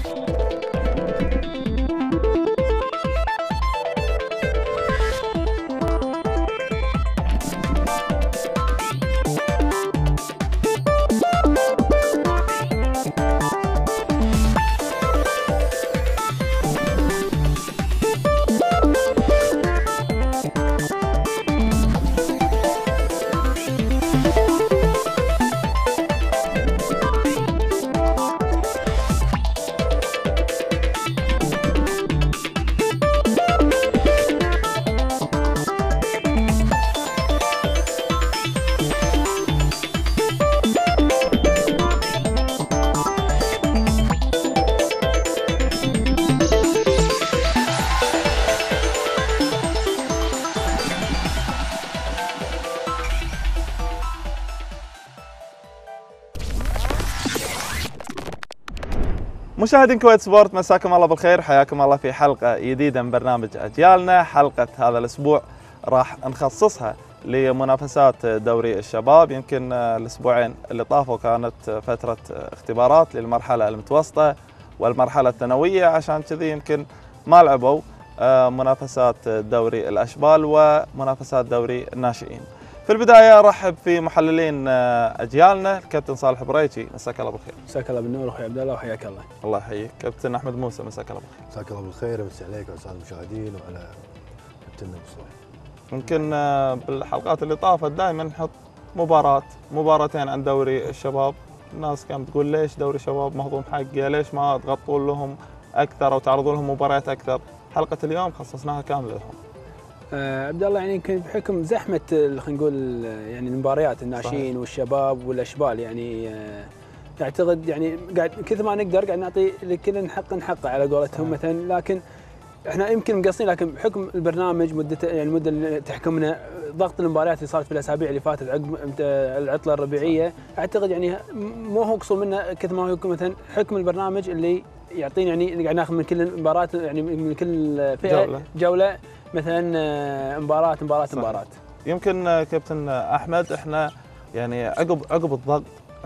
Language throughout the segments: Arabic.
مشاهدين كويت سبورت، مساكم الله بالخير، حياكم الله في حلقة جديدة من برنامج أجيالنا. حلقة هذا الأسبوع راح نخصصها لمنافسات دوري الشباب. يمكن الأسبوعين اللي طافوا كانت فترة اختبارات للمرحلة المتوسطة والمرحلة الثانوية، عشان كذي يمكن ما لعبوا منافسات دوري الأشبال ومنافسات دوري الناشئين. في البداية أرحب في محللين أجيالنا، الكابتن صالح بريتي، مساك الله بالخير. مساك الله بالنور اخوي عبد الله وحياك الله. الله يحييك. كابتن أحمد موسى، مساك الله بالخير. مساك الله بالخير، مسي عليك وعلى الساده المشاهدين وعلى كابتننا ابو صالح. يمكن بالحلقات اللي طافت دائما نحط مباراتين عن دوري الشباب. الناس كانت تقول ليش دوري الشباب مهضوم حقه، ليش ما تغطون لهم أكثر أو تعرضون لهم مباريات أكثر. حلقة اليوم خصصناها كاملة لهم. عبد الله، يعني يمكن بحكم زحمه خلينا نقول يعني المباريات الناشئين والشباب والاشبال، يعني اعتقد يعني قاعد كثر ما نقدر قاعد نعطي لكل حقه على قولتهم مثلا، لكن احنا يمكن مقصرين، لكن بحكم البرنامج مدته يعني المده اللي تحكمنا ضغط المباريات اللي صارت في الاسابيع اللي فاتت عقب العطله الربيعيه، اعتقد يعني مو هو قصور منا كثر ما هو مثلا حكم البرنامج اللي يعطينا، يعني قاعد ناخذ من كل مباراه، يعني من كل فئه جوله مثلا مباراه. يمكن كابتن احمد، احنا يعني عقب الضغط،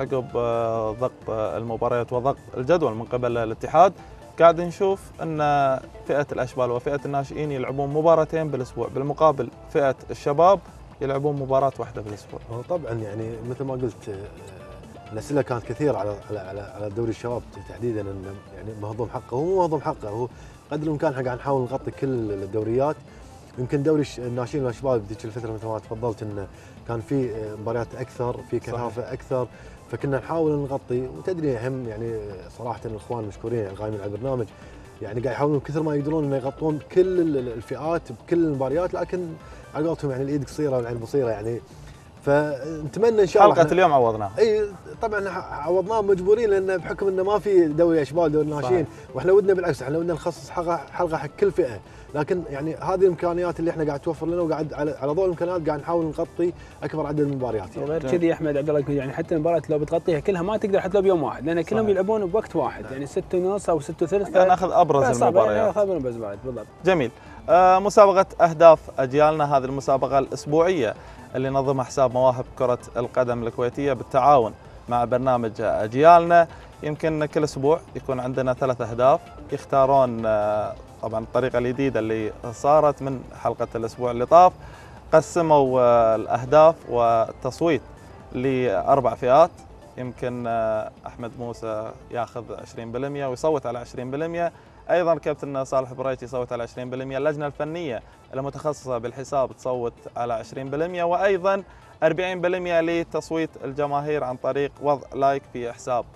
ضغط المباريات وضغط الجدول من قبل الاتحاد، قاعد نشوف ان فئه الاشبال وفئه الناشئين يلعبون مباراتين بالاسبوع، بالمقابل فئه الشباب يلعبون مباراه واحده بالاسبوع. طبعا يعني مثل ما قلت، الاسئله كانت كثيره على دوري الشباب تحديدا، انه يعني مهضوم حقه. هو مو مهضوم حقه، هو قدر الامكان احنا قاعد نحاول نغطي كل الدوريات. يمكن دوري الناشئين والشباب ذيك الفتره مثل ما تفضلت انه كان في مباريات اكثر، في كثافه اكثر، فكنا نحاول نغطي. وتدري هم يعني صراحه الاخوان مشكورين القائمين على البرنامج، يعني قاعد يحاولون كثر ما يقدرون انه يغطون كل الفئات بكل المباريات، لكن على قولتهم يعني الايد قصيره والعين بصيره يعني. فنتمنى ان شاء الله حلقه اليوم عوضناها. اي طبعا عوضناه مجبورين، لان بحكم انه ما في دوري اشبال دوري ناشئين، واحنا ودنا بالعكس، احنا ودنا نخصص حلقه حق كل فئه، لكن يعني هذه الامكانيات اللي احنا قاعد توفر لنا، وقاعد على ضوء الامكانيات قاعد نحاول نغطي اكبر عدد من المباريات. يعني. وغير كذي احمد عبد الله، يعني حتى المباريات لو بتغطيها كلها ما تقدر حتى لو بيوم واحد، لان كلهم يلعبون بوقت واحد، يعني 6:30 او 6:30. ناخذ ابرز المباريات. بالضبط. جميل. مسابقه اهداف اجيالنا، هذه المسابقه الاسبوعيه اللي نظمها حساب مواهب كرة القدم الكويتية بالتعاون مع برنامج أجيالنا. يمكن كل أسبوع يكون عندنا 3 أهداف يختارون، طبعا الطريقة الجديدة اللي صارت من حلقة الأسبوع اللي طاف، قسموا الأهداف والتصويت ل4 فئات. يمكن أحمد موسى ياخذ 20% ويصوت على 20%، أيضا كابتن صالح بريتي يصوت على 20%، اللجنة الفنية المتخصصة بالحساب تصوت على 20%، وأيضا 40% لتصويت الجماهير عن طريق وضع لايك في حساب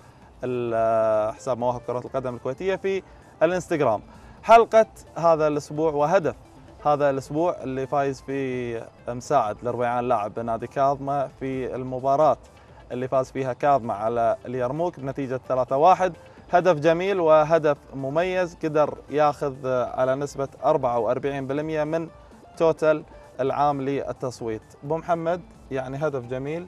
مواهب كرة القدم الكويتية في الانستغرام. حلقة هذا الأسبوع وهدف هذا الأسبوع اللي فايز فيه مساعد للربيعان لاعب نادي كاظمة في المباراة اللي فاز فيها كاظمة على اليرموك بنتيجة 3-1. هدف جميل وهدف مميز، قدر ياخذ على نسبة 44% من توتال العام للتصويت. ابو محمد، يعني هدف جميل،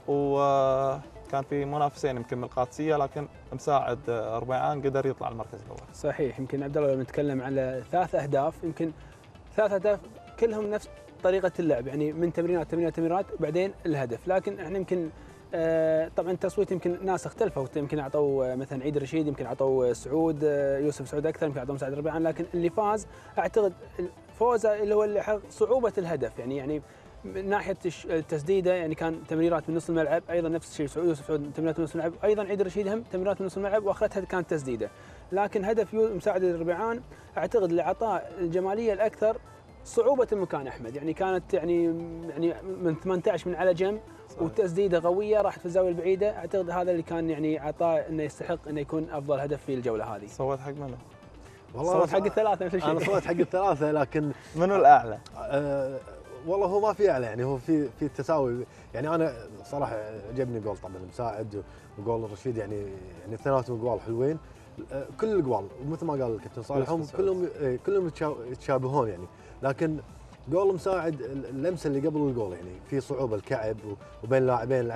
وكان في منافسين يمكن من القادسية، لكن مساعد ربيعان قدر يطلع المركز الأول. صحيح. يمكن عبد الله لو نتكلم على 3 أهداف، يمكن 3 أهداف كلهم نفس طريقة اللعب، يعني من تمريرات بعدين الهدف، لكن احنا يمكن طبعا التصويت يمكن ناس اختلفوا، يمكن اعطوا مثلا عيد الرشيد، يمكن اعطوا سعود يوسف سعود اكثر، يمكن اعطوا مساعد الربيعان، لكن اللي فاز اعتقد فوزه اللي هو اللي حقق صعوبه الهدف، يعني من ناحيه التسديده يعني كان تمريرات من نص الملعب، ايضا نفس الشيء يوسف سعود تمريرات من نص الملعب، ايضا عيد الرشيد هم تمريرات من نص الملعب واخرتها كانت تسديده، لكن هدف مساعد الربيعان اعتقد اللي اعطاه الجماليه الاكثر صعوبه المكان احمد، يعني كانت يعني من 18 من على جنب وتسديده قويه راحت في الزاويه البعيده، اعتقد هذا اللي كان يعني اعطاه انه يستحق انه يكون افضل هدف في الجوله هذه. صوت حق منو؟ صوت حق الثلاثه نفس الشيء. انا صوت حق الثلاثه لكن منو الاعلى؟ والله هو ما في اعلى، يعني هو في تساوي، يعني انا صراحه عجبني جول طبعا مساعد وجول الرشيد، يعني اثنيناتهم جوال حلوين، كل الجوال ومثل ما قال الكابتن صالح هم كلهم يتشابهون يعني، لكن جول مساعد اللمسه اللي قبل الجول يعني في صعوبه الكعب وبين لاعبين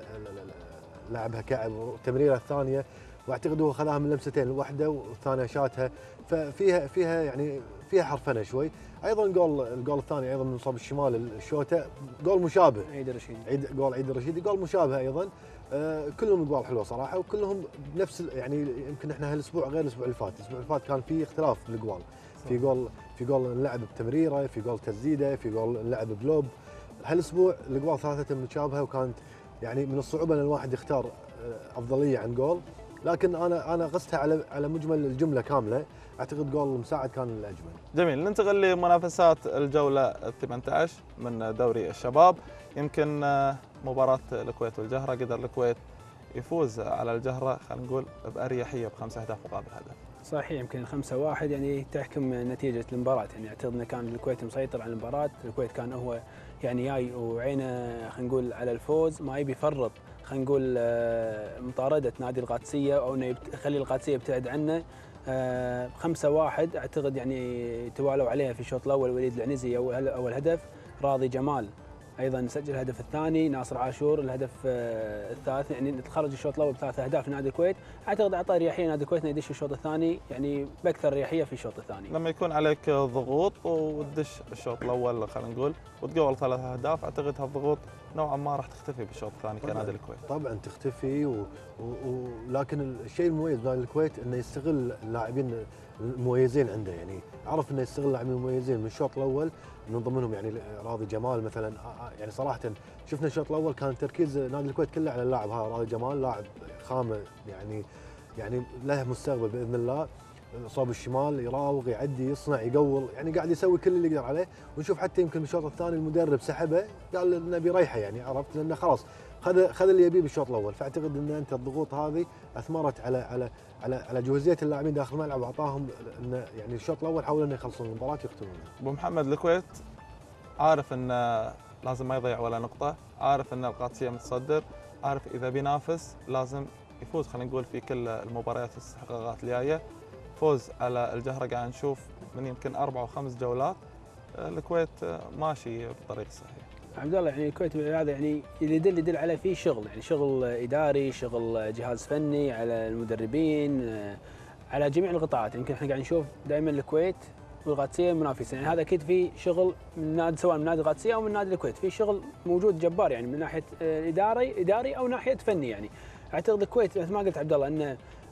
لعبها كعب، والتمريره الثانيه واعتقد هو خذاها من لمستين، الواحده والثانيه شاتها، فيها يعني فيها حرفنه شوي. ايضا الجول الثاني ايضا من صوب الشمال الشوته جول مشابه، عيد الرشيد عيد الرشيدي جول مشابه ايضا. كلهم جوال حلوه صراحه، وكلهم نفس يعني يمكن احنا هالاسبوع غير الاسبوع اللي فات، الاسبوع اللي فات كان في اختلاف في الجوال، في جول نلعب بتمريره، في جول تسديده، في جول نلعب بلوب. هالاسبوع الجوال ثلاثه متشابهه، وكانت يعني من الصعوبه ان الواحد يختار افضليه عن جول، لكن انا قستها على مجمل الجمله كامله، اعتقد جول المساعد كان الاجمل. جميل، ننتقل لمنافسات الجوله ال 18 من دوري الشباب. يمكن مباراه الكويت والجهره، قدر الكويت يفوز على الجهره خلينا نقول باريحيه ب5 أهداف مقابل هدف. صحيح، يمكن 5-1 يعني تحكم نتيجه المباراه، يعني اعتقد انه كان الكويت مسيطر على المباراه، الكويت كان هو يعني جاي وعينه خلينا نقول على الفوز، ما يبي يفرط خلينا نقول مطارده نادي القادسيه او انه يخلي القادسيه يبتعد عنه. 5-1 اعتقد يعني توالوا عليها في الشوط الاول، وليد العنزي اول هدف، راضي جمال ايضا سجل الهدف الثاني، ناصر عاشور الهدف الثالث، يعني تخرج الشوط الاول ب3 أهداف لنادي الكويت، اعتقد اعطى اريحيه نادي الكويت انه يدش الشوط الثاني يعني باكثر اريحيه في الشوط الثاني. لما يكون عليك ضغوط وتدش الشوط الاول خلينا نقول وتقول 3 أهداف، اعتقد هالضغوط نوعا ما راح تختفي بالشوط الثاني كنادي الكويت. طبعا تختفي لكن الشيء المميز بنادي الكويت انه يستغل اللاعبين المميزين عنده، يعني عرف انه يستغل اللاعبين المميزين من الشوط الاول، من ضمنهم يعني راضي جمال مثلا، يعني صراحه شفنا الشوط الاول كان تركيز نادي الكويت كله على اللاعب هذا راضي جمال، لاعب خامه يعني له مستقبل باذن الله، صوب الشمال يراوغ يعدي يصنع يقول، يعني قاعد يسوي كل اللي يقدر عليه، ونشوف حتى يمكن بالشوط الثاني المدرب سحبه قال نبي ريحه، يعني عرفت لانه خلاص خذ اللي يبيه بالشوط الاول، فاعتقد ان انت الضغوط هذه اثمرت على جهوزيه اللاعبين داخل الملعب، واعطاهم انه يعني الشوط الاول حاولوا انه يخلصون المباراه يختمونها. ابو محمد، الكويت عارف انه لازم ما يضيع ولا نقطه، عارف ان القادسيه متصدر، عارف اذا بينافس لازم يفوز خلينا نقول في كل المباريات والاستحقاقات الجايه. فوز على الجهره قاعد نشوف من يمكن 4 و5 جولات الكويت ماشي بالطريق الصحيح. عبد الله، يعني الكويت هذا يعني اللي يدل على فيه شغل، يعني شغل اداري، شغل جهاز فني، على المدربين، على جميع القطاعات. يمكن احنا قاعد نشوف دائما الكويت والقادسيه منافسين، يعني هذا اكيد في شغل من نادي، سواء من نادي القادسيه او من نادي الكويت، في شغل موجود جبار يعني من ناحيه اداري او ناحيه فني. يعني اعتقد الكويت مثل ما قلت عبد الله انه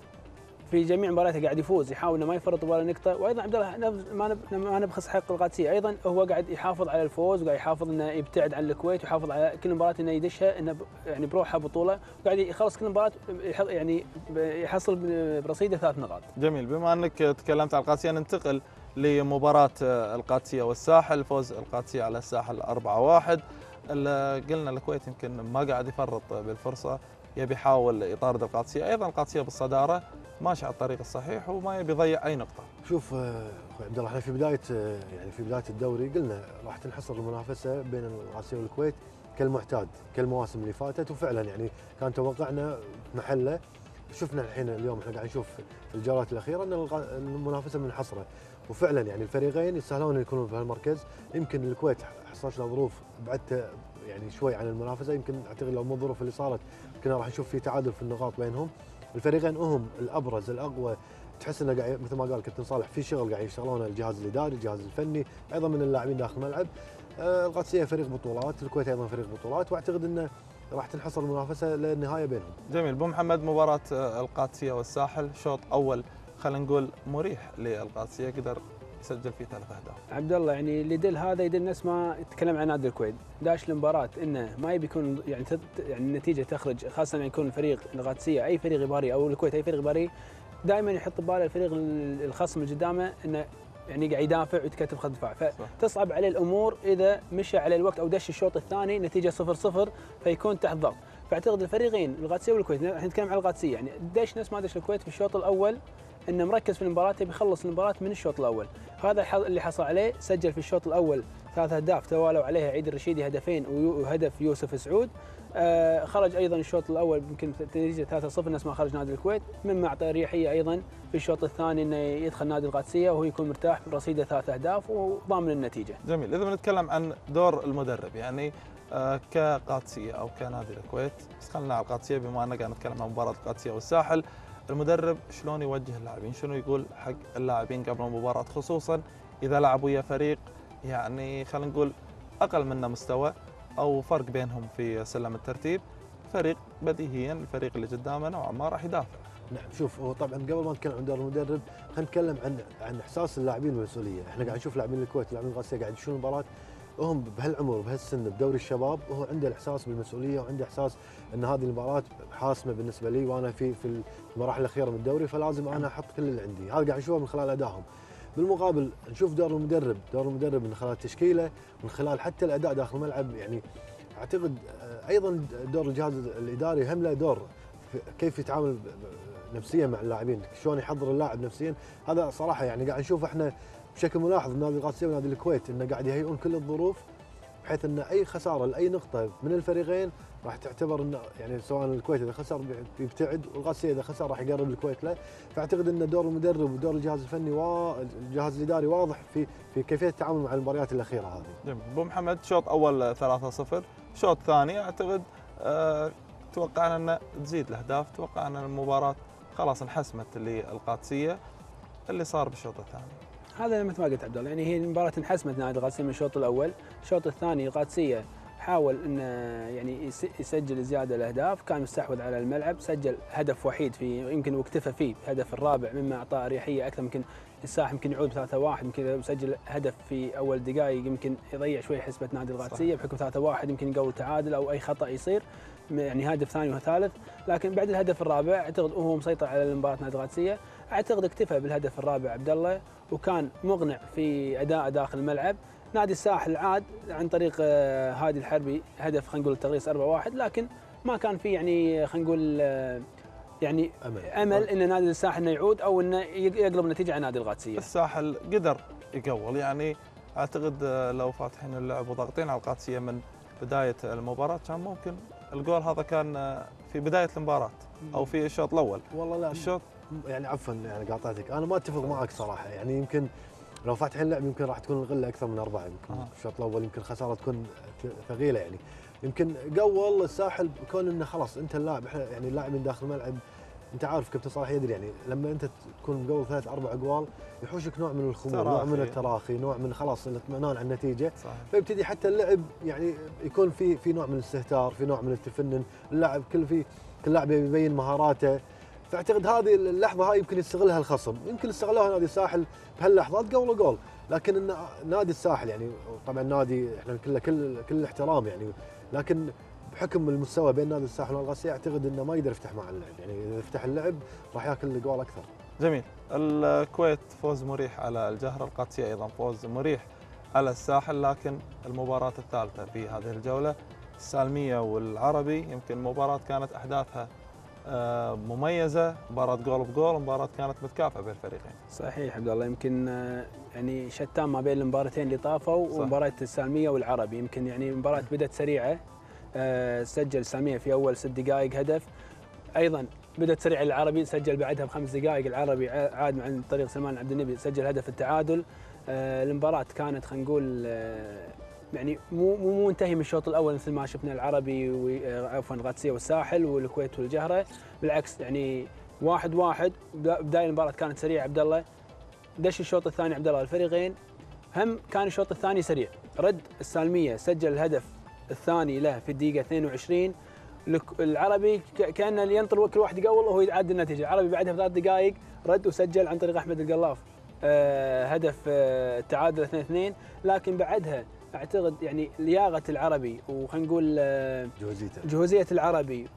في جميع مبارياته قاعد يفوز، يحاول انه ما يفرط ولا نقطه، وايضا عبد الله ما نبخس حق القادسيه، ايضا هو قاعد يحافظ على الفوز، وقاعد يحافظ انه يبتعد عن الكويت، ويحافظ على كل مباراه انه يدشها انه يعني بروحها بطوله، وقاعد يخلص كل مباراه يعني يحصل برصيده 3 نقاط. جميل، بما انك تكلمت عن القادسيه ننتقل لمباراه القادسيه والساحل، فوز القادسيه على الساحل 4-1. قلنا الكويت يمكن ما قاعد يفرط بالفرصه، يبي يحاول يطارد القادسيه، ايضا القادسيه بالصداره ماشي على الطريق الصحيح وما يبي يضيع اي نقطه. شوف اخوي عبد الله، احنا في بدايه الدوري قلنا راح تنحصر المنافسه بين القادسيه والكويت كالمعتاد كالمواسم اللي فاتت، وفعلا يعني كان توقعنا محله. شفنا الحين اليوم احنا قاعد نشوف في الجولات الاخيره ان المنافسه منحصره، وفعلا يعني الفريقين يستاهلون يكونوا في هالمركز. يمكن الكويت حصلت له ظروف بعدت يعني شوي عن المنافسه، يمكن اعتقد لو مو الظروف اللي صارت كنا راح نشوف في تعادل في النقاط بينهم. الفريقين هم الابرز الاقوى، تحس انه قاعد مثل ما قال كابتن صالح في شغل قاعد يشتغلونه الجهاز الاداري، الجهاز الفني، ايضا من اللاعبين داخل الملعب. القادسيه فريق بطولات، الكويت ايضا فريق بطولات، واعتقد انه راح تنحصر المنافسه للنهايه بينهم. جميل. ابو محمد، مباراه القادسيه والساحل شوط اول خلينا نقول مريح للقادسيه، قدر يسجل فيه 3 أهداف. عبد الله يعني اللي يدل هذا يدل نفس ما تكلم عن نادي الكويت، داش المباراه انه ما يبي يكون يعني يعني النتيجه تخرج، خاصه يعني يكون الفريق القادسيه اي فريق غباري او الكويت اي فريق غباري، دائما يحط بباله الفريق الخصم اللي قدامه انه يعني قاعد يدافع ويتكتف خط دفاع، فتصعب عليه الامور اذا مشى على الوقت او دش الشوط الثاني نتيجه 0-0 فيكون تحت ضغط. فاعتقد الفريقين القادسيه والكويت، احنا نتكلم عن القادسيه، يعني دش نفس ما دش الكويت في الشوط الاول، انه مركز في المباراه، يبي يخلص المباراه من الشوط الاول. هذا اللي حصل عليه، سجل في الشوط الاول 3 أهداف توالوا عليها عيد الرشيدي هدفين وهدف يوسف سعود. خرج ايضا الشوط الاول يمكن نتيجه 3-0 نفس ما خرج نادي الكويت، مما اعطى اريحيه ايضا في الشوط الثاني انه يدخل نادي القادسيه وهو يكون مرتاح برصيده 3 أهداف وضامن النتيجه. جميل. اذا بنتكلم عن دور المدرب، يعني كقادسيه او كنادي الكويت، بس خلينا على القادسيه بما اننا قاعد نتكلم عن مباراه القادسيه والساحل، المدرب شلون يوجه اللاعبين؟ شنو يقول حق اللاعبين قبل المباراه، خصوصا اذا لعبوا ويا فريق يعني خلينا نقول اقل منا مستوى او فرق بينهم في سلم الترتيب، فريق بديهيا الفريق اللي قدامه نوعا ما راح يدافع. نعم، شوف، هو طبعا قبل ما نتكلم عن دور المدرب خلينا نتكلم عن احساس اللاعبين بالمسؤوليه. احنا قاعد نشوف لاعبين الكويت ولاعبين القادسيه قاعد يشوفون المباراه وهم بهالعمر وبهالسن بدوري الشباب، وهو عنده الاحساس بالمسؤوليه وعنده احساس ان هذه المباراه حاسمه بالنسبه لي، وانا في المراحل الاخيره من الدوري، فلازم انا احط كل اللي عندي. هذا قاعد نشوفه من خلال ادائهم. بالمقابل نشوف دور المدرب من خلال التشكيله، من خلال حتى الاداء داخل الملعب. يعني اعتقد ايضا دور الجهاز الاداري هم له دور، كيف يتعامل نفسيا مع اللاعبين، شلون يحضر اللاعب نفسيا. هذا صراحه يعني قاعد نشوف احنا بشكل ملاحظ نادي القادسيه ونادي الكويت انه قاعد يهيئون كل الظروف بحيث ان اي خساره لاي نقطه من الفريقين راح تعتبر انه يعني سواء الكويت اذا خسر بيبتعد والقادسيه اذا خسر راح يقرب الكويت له. فاعتقد ان دور المدرب ودور الجهاز الفني والجهاز الاداري واضح في كيفيه التعامل مع المباريات الاخيره هذه. جميل. ابو محمد، شوط اول 3-0، شوط ثاني اعتقد توقعنا ان تزيد الاهداف، توقعنا ان المباراه خلاص انحسمت للقادسيه. اللي صار بالشوط الثاني هذا مثل ما قلت عبد الله، يعني هي المباراه انحسمت نادي القادسيه من الشوط الاول، الشوط الثاني القادسيه حاول انه يعني يسجل زياده الاهداف، كان مستحوذ على الملعب، سجل هدف وحيد في يمكن واكتفى فيه بهدف الرابع، مما اعطاه اريحيه اكثر. يمكن الساحل يمكن يعود 3-1، يمكن يسجل هدف في اول دقائق يمكن يضيع شوي حسبه نادي القادسيه بحكم 3-1، يمكن يقوي تعادل او اي خطا يصير، يعني هدف ثاني وثالث. لكن بعد الهدف الرابع اعتقد وهو مسيطر على المباراه نادي القادسيه، اعتقد اكتفى بالهدف الرابع عبد الله وكان مقنع في اداء داخل الملعب. نادي الساحل عاد عن طريق هادي الحربي هدف خلينا نقول التغليص 4-1، لكن ما كان في يعني خلينا نقول يعني امل ان نادي الساحل انه يعود او انه يقلب النتيجه على نادي القادسيه. الساحل قدر يقول، يعني اعتقد لو فاتحين اللعب وضاغطين على القادسيه من بدايه المباراه كان ممكن الجول هذا كان في بدايه المباراه او في الشوط الاول. والله لا، الشوط يعني عفوا يعني قاطعتك، انا ما اتفق معك صراحه. يعني يمكن لو فاتحين اللعب يمكن راح تكون الغله اكثر من 4، يمكن الشوط الاول يمكن خساره تكون ثقيله. يعني يمكن قول الساحل كون انه خلاص انت اللاعب، يعني اللاعب من داخل الملعب انت عارف كابتن صالح يدري، يعني لما انت تكون مقول 3-4 اجوال يحوشك نوع من الخمول، نوع من التراخي، نوع من خلاص الاطمئنان على النتيجه. صحيح. فيبتدي حتى اللعب يعني يكون في نوع من الاستهتار، في نوع من التفنن، اللاعب كل لاعب يبين مهاراته. فاعتقد هذه اللحظه هاي يمكن يستغلها الخصم، يمكن استغلوها نادي الساحل بهاللحظات قولوا جول. لكن ان نادي الساحل يعني طبعا نادي احنا كل الاحترام يعني، لكن بحكم المستوى بين نادي الساحل والقادسيه اعتقد انه ما يقدر يفتح مع اللعب، يعني اذا فتح اللعب راح ياكل جوال اكثر. جميل. الكويت فوز مريح على الجهره، القادسيه ايضا فوز مريح على الساحل، لكن المباراه الثالثه في هذه الجوله السالميه والعربي يمكن مباراه كانت احداثها مميزه، مباراه جول بجول، مباراه كانت متكافئه بين الفريقين. صحيح عبد الله، يمكن يعني شتان ما بين المباراتين اللي طافوا ومباراه السالميه والعربي. يمكن يعني المباراه بدات سريعه، سجل السالميه في اول 6 دقائق هدف، ايضا بدات سريعه العربي، سجل بعدها ب5 دقائق العربي عاد عن طريق سلمان عبد النبي سجل هدف التعادل. المباراه كانت خلينا نقول يعني مو منتهي من الشوط الاول مثل ما شفنا العربي عفوا القادسيه والساحل والكويت والجهره، بالعكس يعني 1-1. بدايه المباراه كانت سريعه عبد الله، دش الشوط الثاني عبد الله الفريقين هم كان الشوط الثاني سريع، رد السالميه سجل الهدف الثاني له في الدقيقه 22، العربي كان اللي ينطر كل واحد يقول وهو يعدل النتيجه، العربي بعدها بثلاث دقائق رد وسجل عن طريق احمد القلاف هدف التعادل 2-2. لكن بعدها اعتقد يعني لياقه العربي وخلينا نقول جهوزيه العربي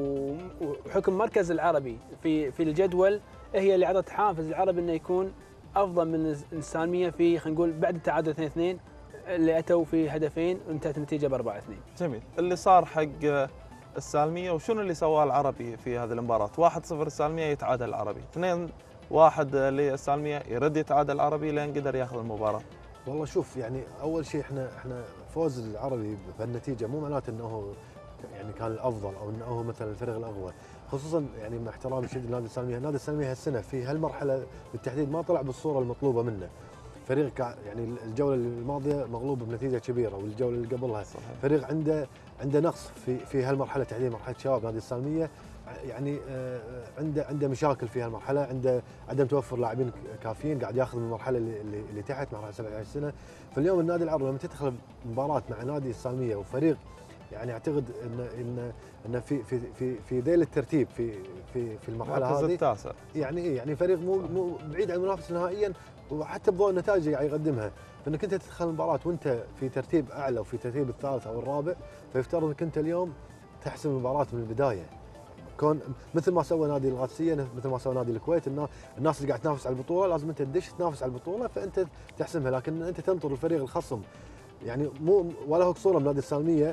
وحكم مركز العربي في الجدول هي اللي اعطت حافز العربي انه يكون افضل من السالميه في خلينا نقول بعد التعادل 2-2 اللي اتوا في هدفين وانتهت النتيجه ب 4-2. جميل. اللي صار حق السالميه وشنو اللي سواه العربي في هذه المباراه؟ 1-0 السالميه يتعادل العربي، 2-1 للسالميه يرد يتعادل العربي لين قدر ياخذ المباراه. والله شوف يعني اول شيء احنا فوز العربي بهالنتيجه مو معناته انه يعني كان الافضل او انه مثلا الفريق الاقوى، خصوصا يعني مع احترامي الشديد لنادي السالميه، نادي السالميه هالسنه في هالمرحله بالتحديد ما طلع بالصوره المطلوبه منه. فريق يعني الجوله الماضيه مغلوب بنتيجه كبيره، والجوله اللي قبلها صحيح. فريق عنده نقص في هالمرحله تحديدا مرحله شباب نادي السالميه، يعني عنده مشاكل في هالمرحله، عنده عدم توفر لاعبين كافيين، قاعد ياخذ من المرحله اللي تحت مرحله 17 سنه. فاليوم النادي العربي لما تدخل مباراه مع نادي السالميه وفريق يعني اعتقد ان في ذيل الترتيب في المرحله هذه التاسع، يعني فريق مو بعيد عن المنافسه نهائيا، وحتى بضوء النتائج اللي قاعد يقدمها، فانك انت تدخل المباراه وانت في ترتيب اعلى وفي ترتيب الثالث او الرابع، فيفترض انك انت اليوم تحسم المباراه من البدايه. كون مثل ما سوى نادي القادسيه، مثل ما سوى نادي الكويت، الناس اللي قاعد تنافس على البطوله لازم انت تدش تنافس على البطوله فانت تحسمها، لكن انت تنطر الفريق الخصم يعني مو ولا هو صوره بنادي السالميه،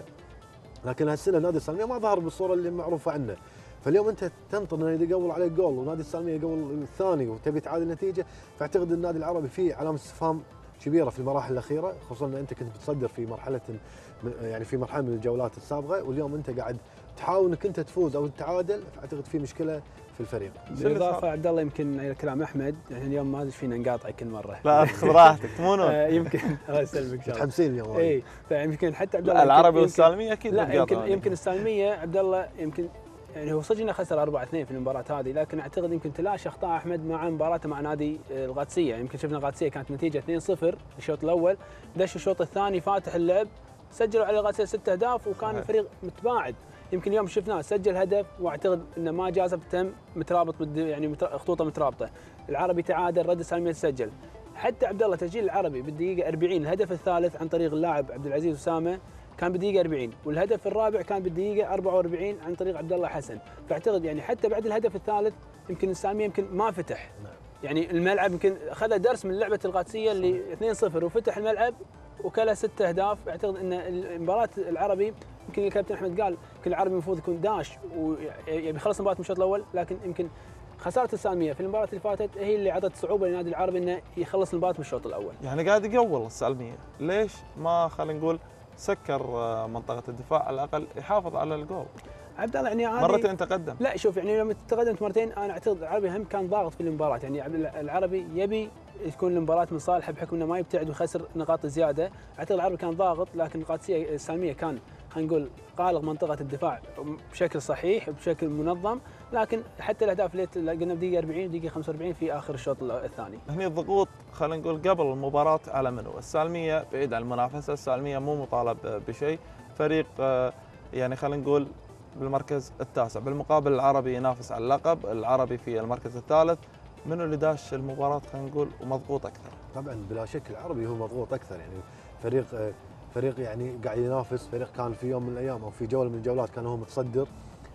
لكن هالسنه نادي السالميه ما ظهر بالصوره اللي معروفه عنه. فاليوم انت تنطر انه يقول عليك جول ونادي السالميه يقول الثاني وتبي تعادل النتيجه، فاعتقد النادي العربي فيه علامه استفهام كبيره في المراحل الاخيره، خصوصا ان انت كنت بتصدر في مرحله يعني في مرحله من الجولات السابقه، واليوم انت قاعد تحاول انك انت تفوز او تتعادل، فاعتقد في مشكله في الفريق. بالاضافه عبد الله يمكن على كلام احمد، يعني اليوم ما ادري فينا نقاطع كل مره. لا خذ راحتك تمونون. يمكن الله يسلمك ان شاء الله. متحمسين اليوم. اي فيمكن حتى عبد الله العربي والسالميه اكيد لا يمكن السالميه عبد الله يمكن يعني هو صدق انه خسر 4-2 في المباراه هذه، لكن اعتقد يمكن تلاشى اخطاء احمد مع مباراته مع نادي القادسيه. يمكن شفنا القادسيه كانت نتيجه 2-0 الشوط الاول، دش الشوط الثاني فاتح اللعب، سجلوا على القادسيه 6 اهداف وكان الفريق متباعد. يمكن اليوم شفناه سجل هدف واعتقد انه ما جازف، تم مترابط يعني خطوطه مترابطه. العربي تعادل، رد السالميه تسجل. حتى عبد الله تسجيل العربي بالدقيقه 40 الهدف الثالث عن طريق اللاعب عبد العزيز اسامه كان بالدقيقه 40، والهدف الرابع كان بالدقيقه 44 عن طريق عبد الله حسن. فاعتقد يعني حتى بعد الهدف الثالث يمكن السالميه يمكن ما فتح. يعني الملعب يمكن اخذ درس من لعبه القادسيه اللي 2-0 وفتح الملعب وكلا 6 اهداف. اعتقد ان مباراه العربي يمكن الكابتن احمد قال يمكن العربي المفروض يكون داش ويبي يخلص المباراه من الشوط الاول، لكن يمكن خساره السالميه في المباراه اللي فاتت هي اللي اعطت صعوبه للنادي العربي انه يخلص المباراه من الشوط الاول. يعني قاعد يقول السالميه، ليش ما خلينا نقول سكر منطقه الدفاع على الاقل يحافظ على الجول؟ عبد الله يعني مرتين تقدم. لا شوف يعني لما تقدمت مرتين انا اعتقد العربي هم كان ضاغط في المباراه، يعني العربي يبي تكون المباراه من صالحه بحكم انه ما يبتعد ويخسر نقاط زياده. اعتقد العربي كان ضاغط، لكن القادسيه السالميه كان خلينا نقول قالغ منطقه الدفاع بشكل صحيح وبشكل منظم، لكن حتى الاهداف اللي قلنا بدقيقه 40 ودقيقه 45 في اخر الشوط الثاني. هني الضغوط خلينا نقول قبل المباراه على منو؟ السالميه بعيد عن المنافسه، السالميه مو مطالب بشيء، فريق يعني خلينا نقول بالمركز التاسع، بالمقابل العربي ينافس على اللقب، العربي في المركز الثالث. منو اللي داش المباراه خلينا نقول ومضغوط اكثر؟ طبعا بلا شك العربي هو مضغوط اكثر، يعني فريق يعني قاعد ينافس، فريق كان في يوم من الايام او في جوله من الجولات كان هو متصدر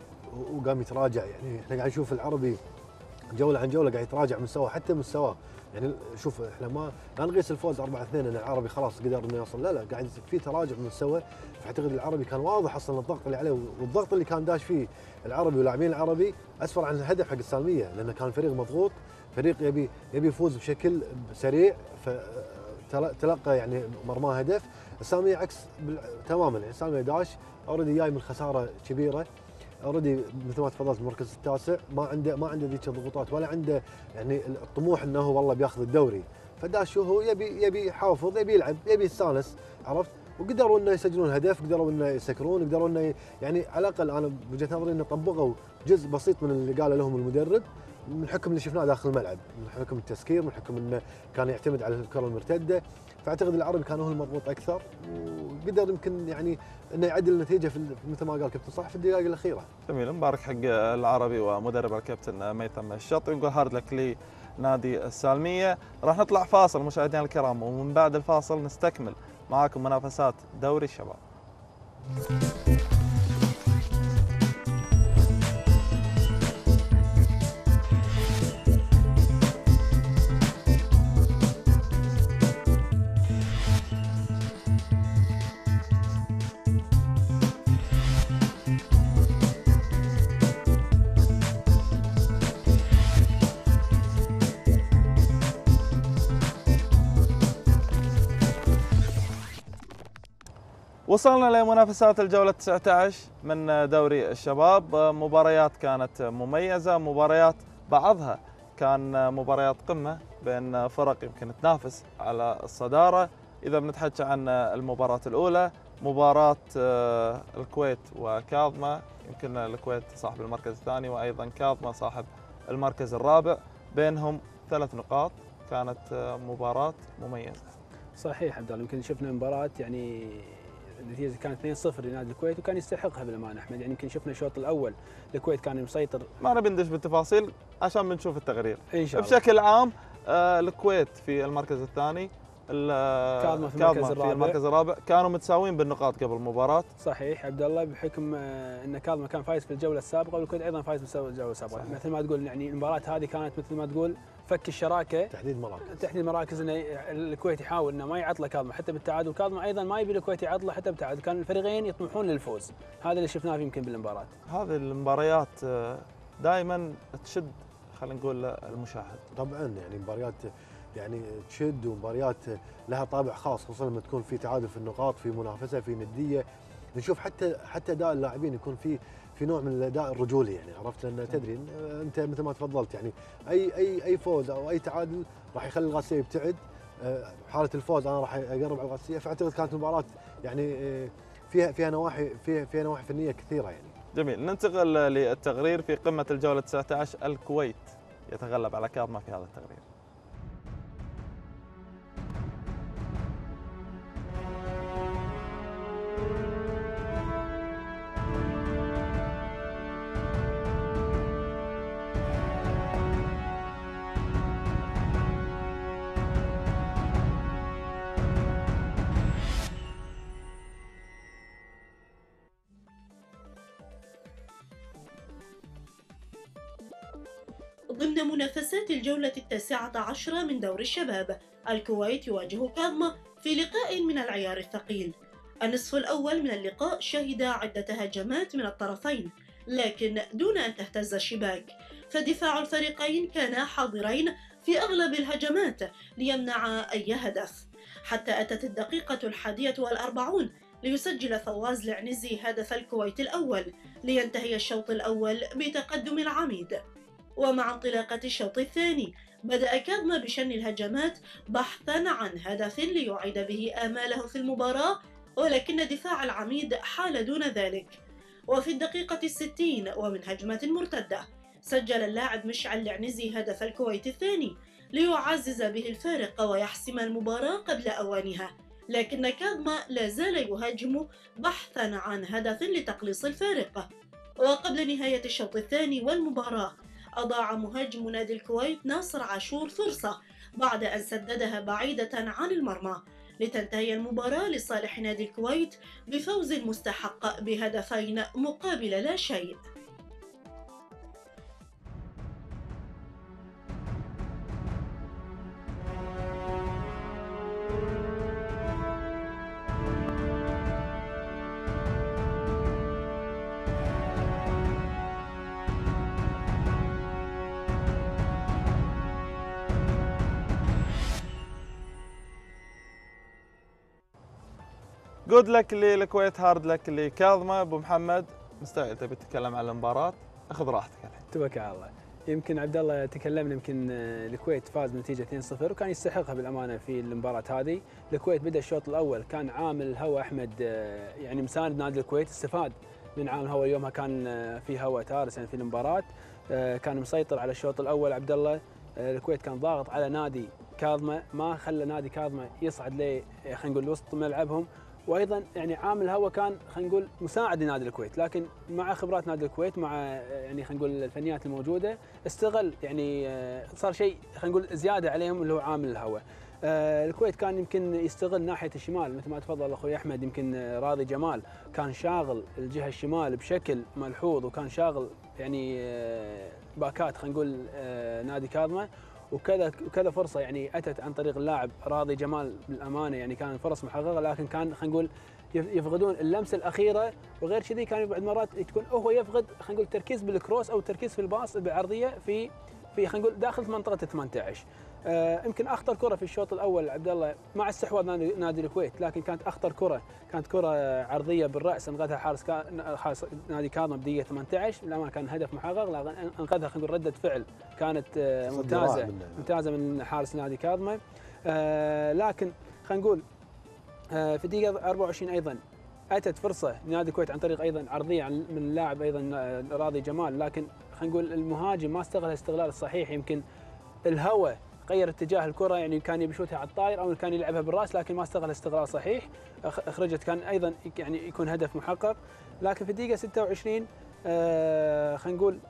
وقام يتراجع. يعني احنا قاعد نشوف العربي جوله عن جوله قاعد يتراجع مستواه، حتى مستواه يعني شوف احنا لا نقيس الفوز 4-2 ان العربي خلاص قدر انه يوصل، لا قاعد في تراجع مستوى. فاعتقد العربي كان واضح اصلا الضغط اللي عليه والضغط اللي كان داش فيه العربي ولاعبين العربي اسفر عن الهدف حق السالميه، لانه كان فريق مضغوط، فريق يبي يفوز بشكل سريع، فتلقى يعني مرماه هدف. السالميه عكس تماما، يعني السالميه داش اوريدي جاي من خساره كبيره، اوريدي مثل ما تفضلت المركز التاسع، ما عنده ذيك الضغوطات ولا عنده يعني الطموح انه والله بياخذ الدوري. فداش هو يبي يحافظ، يبي يلعب، يبي يستانس، عرفت؟ وقدروا انه يسجلون هدف، قدروا انه يسكرون، قدروا انه يعني على الاقل انا بوجهه نظري انه طبقوا جزء بسيط من اللي قاله لهم المدرب، من الحكم اللي شفناه داخل الملعب، من حكم التسكير، من حكم انه كان يعتمد على الكره المرتده، فاعتقد العربي كان هو المضبوط اكثر، وقدر يمكن يعني انه يعدل النتيجه في مثل ما قال كابتن صح في الدقائق الاخيره. جميل، مبارك حق العربي ومدرب الكابتن ميثم الشطي، ونقول هارد لك لنادي السالميه. راح نطلع فاصل مشاهدينا الكرام، ومن بعد الفاصل نستكمل معاكم منافسات دوري الشباب. وصلنا لمنافسات الجولة 19 من دوري الشباب. مباريات كانت مميزة، مباريات بعضها كان مباريات قمة بين فرق يمكن تنافس على الصدارة. إذا بنتحكي عن المباراة الأولى، مباراة الكويت وكاظمة، يمكن الكويت صاحب المركز الثاني وأيضا كاظمة صاحب المركز الرابع، بينهم 3 نقاط. كانت مباراة مميزة. صحيح عبد الله، يمكن شفنا مباراة يعني النتيجه كانت 2-0 لنادي الكويت، وكان يستحقها بالامانه احمد. يعني يمكن شفنا الشوط الاول الكويت كان مسيطر. ما نبي ندش بالتفاصيل عشان بنشوف التقرير ان شاء الله. بشكل عام الكويت في المركز الثاني، كاظمة في المركز الرابع، كانوا متساويين بالنقاط قبل المباراة. صحيح عبد الله، بحكم ان كاظمة كان فايز في الجوله السابقه، والكويت ايضا فايز في الجوله السابقه. مثل ما تقول يعني المباراه هذه كانت مثل ما تقول فك الشراكه، تحديد مراكز انه الكويت يحاول انه ما يعطله كاظمة حتى بالتعادل، وكاظمة ايضا ما يبي الكويت يعطله حتى بالتعادل. كان الفريقين يطمحون للفوز، هذا اللي شفناه يمكن بالمباراه. هذه المباريات دائما تشد، خلينا نقول المشاهد. طبعا يعني مباريات يعني تشد، ومباريات لها طابع خاص، خصوصا لما تكون في تعادل في النقاط، في منافسه، في نديه. نشوف حتى اداء اللاعبين يكون في نوع من الاداء الرجولي، يعني عرفت، لان تدري انت مثل ما تفضلت يعني اي فوز او اي تعادل راح يخلي الغاسيه يبتعد. حاله الفوز انا راح اقرب على الغاسيه، فاعتقد كانت مباراه يعني فيها نواحي فنيه كثيره يعني. جميل، ننتقل للتقرير في قمه الجوله 19. الكويت يتغلب على كاظمة في هذا التقرير. ضمن منافسات الجولة 19 من دور الشباب، الكويت يواجه كاظمة في لقاء من العيار الثقيل. النصف الأول من اللقاء شهد عدة هجمات من الطرفين، لكن دون أن تهتز الشباك، فدفاع الفريقين كانا حاضرين في أغلب الهجمات ليمنع أي هدف، حتى أتت الدقيقة 41 ليسجل فواز العنزي هدف الكويت الأول، لينتهي الشوط الأول بتقدم العميد. ومع انطلاقة الشوط الثاني بدأ كاظمة بشن الهجمات بحثا عن هدف ليعيد به آماله في المباراة، ولكن دفاع العميد حال دون ذلك. وفي الدقيقة 60 ومن هجمة مرتدة سجل اللاعب مشعل العنزي هدف الكويت الثاني ليعزز به الفارق ويحسم المباراة قبل أوانها، لكن كاظمة لا زال يهاجم بحثا عن هدف لتقليص الفارق. وقبل نهاية الشوط الثاني والمباراة أضاع مهاجم نادي الكويت ناصر عاشور فرصة بعد أن سددها بعيدة عن المرمى، لتنتهي المباراة لصالح نادي الكويت بفوز مستحق بهدفين مقابل لا شيء. جود لك للكويت، هارد لك لكاظمة. ابو محمد مستعد تبي تتكلم عن المباراة؟ اخذ راحتك الحين. توكل على الله. يمكن عبد الله تكلمنا، يمكن الكويت فاز بنتيجه 2-0 وكان يستحقها بالامانه في المباراه هذه. الكويت بدا الشوط الاول كان عامل الهواء احمد، يعني مساند نادي الكويت، استفاد من عامل الهواء. يومها كان في هواء تارس يعني في المباراه، كان مسيطر على الشوط الاول عبد الله. الكويت كان ضاغط على نادي كاظمه، ما خلى نادي كاظمه يصعد ل خلينا نقول وسط ملعبهم، وايضا يعني عامل الهواء كان خلينا نقول مساعد لنادي الكويت، لكن مع خبرات نادي الكويت مع يعني خلينا نقول الفنيات الموجوده استغل يعني صار شيء خلينا نقول زياده عليهم اللي هو عامل الهواء. الكويت كان يمكن يستغل ناحيه الشمال مثل ما تفضل اخوي احمد، يمكن راضي جمال كان شاغل الجهه الشمال بشكل ملحوظ، وكان شاغل يعني باكات خلينا نقول نادي كاظمه، وكذا فرصه يعني اتت عن طريق اللاعب راضي جمال بالامانه، يعني كان فرص محققه، لكن كان خلينا نقول يفقدون اللمسه الاخيره، وغير كذي كان بعض المرات تكون هو يفقد خلينا نقول تركيز بالكروس او تركيز في الباص بالعرضيه في خلينا نقول داخل منطقه 18. يمكن اخطر كره في الشوط الاول عبد الله مع استحواذ نادي الكويت، لكن كانت اخطر كره كانت كره عرضيه بالراس انقذها حارس نادي كاظمه بدقيقه 18، بالامانه كان هدف محقق، لكن انقذها خلينا نقول رده فعل كانت ممتازه من حارس نادي كاظمه. لكن خلينا نقول في الدقيقه 24 ايضا اتت فرصه لنادي الكويت عن طريق ايضا عرضيه من اللاعب ايضا راضي جمال، لكن خلينا نقول المهاجم ما استغل الاستغلال الصحيح، يمكن الهوى غير اتجاه الكره، يعني كان يبشوتها على الطاير او كان يلعبها بالراس، لكن ما استغل استغلال صحيح، اخرجت كان ايضا يعني يكون هدف محقق. لكن في الدقيقه 26 خلينا نقول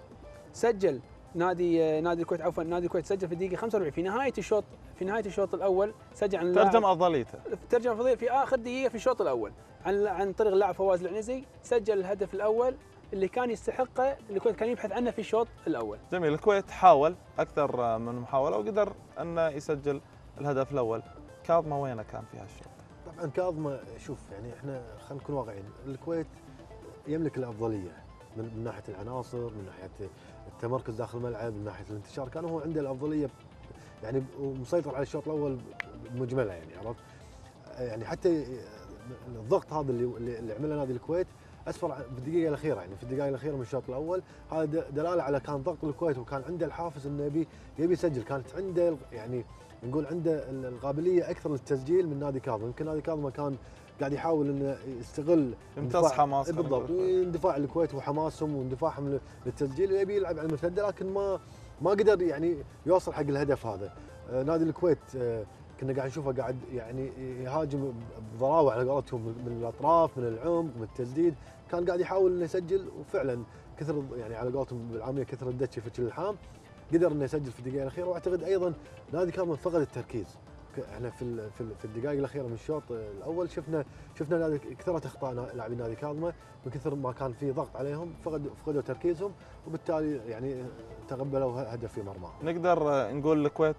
سجل نادي الكويت، عفوا نادي الكويت سجل في الدقيقه 45 في نهايه الشوط الاول، سجل عن ترجم افضليته في اخر دقيقه في الشوط الاول عن طريق اللاعب فواز العنزي، سجل الهدف الاول اللي كان يستحقه الكويت، كان يبحث عنه في الشوط الاول. جميل. الكويت حاول اكثر من محاوله وقدر انه يسجل الهدف الاول. كاظمه وينه كان في هالشوط؟ طبعا كاظمه شوف يعني احنا خلينا نكون واقعيين، الكويت يملك الافضليه من ناحيه العناصر، من ناحيه التمركز داخل الملعب، من ناحيه الانتشار، كان هو عنده الافضليه يعني ومسيطر على الشوط الاول مجمله، يعني عرفت يعني حتى الضغط هذا اللي عمله نادي الكويت اسفر في الدقيقه الاخيره، يعني في الدقائق الاخيره من الشوط الاول، هذا دلاله على كان ضغط الكويت، وكان عنده الحافز انه يبي يسجل، كانت عنده يعني نقول عنده القابليه اكثر للتسجيل من نادي كاظمه. يمكن نادي كاظمه كان قاعد يحاول انه يستغل امتص حماس بالضبط، اندفاع الكويت وحماسهم واندفاعهم للتسجيل، ويبي يلعب على المرتده، لكن ما قدر يعني يوصل حق الهدف هذا. نادي الكويت كنا قاعد نشوفه قاعد يعني يهاجم بضراوه على قولتهم من الاطراف، من العمق، من التسديد، كان قاعد يحاول انه يسجل، وفعلا كثر يعني على قولتهم بالعاميه كثر الدتش في الحام، قدر انه يسجل في الدقيقه الاخيره. واعتقد ايضا نادي كاظمه فقد التركيز، احنا في الدقائق الاخيره من الشوط الاول شفنا نادي كثرت اخطاء لاعبين نادي كاظمه من كثر ما كان في ضغط عليهم، فقدوا تركيزهم، وبالتالي يعني تقبلوا هدف في مرماهم. نقدر نقول الكويت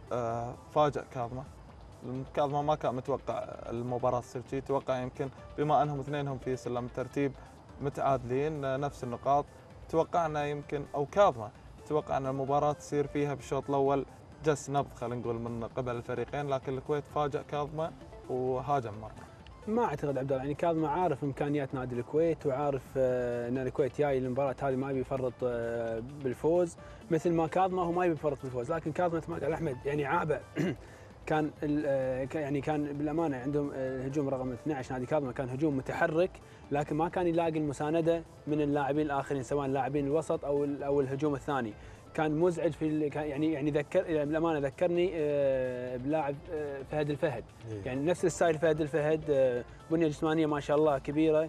فاجأ كاظمه. كاظمه ما كان متوقع المباراه تصير شيء، توقع يمكن بما انهم اثنينهم في سلم الترتيب متعادلين نفس النقاط، توقعنا يمكن او كاظمه توقع ان المباراه تصير فيها بالشوط الاول جس نبض خلينا نقول من قبل الفريقين، لكن الكويت فاجأ كاظمه وهاجم مره. ما اعتقد عبد الله، يعني كاظمه عارف امكانيات نادي الكويت، وعارف ان الكويت جاي المباراه هذه ما يبي يفرط بالفوز، مثل ما كاظمه هو ما يبي يفرط بالفوز، لكن كاظمه مثل ما قال احمد يعني عابه كان يعني كان بالامانه عندهم الهجوم رقم 12 نادي كاظمه كان هجوم متحرك، لكن ما كان يلاقي المسانده من اللاعبين الاخرين سواء لاعبين الوسط او الهجوم الثاني، كان مزعج في يعني ذكر بالامانه ذكرني بلاعب فهد الفهد، يعني نفس الستايل فهد الفهد، بنيه جسمانيه ما شاء الله كبيره،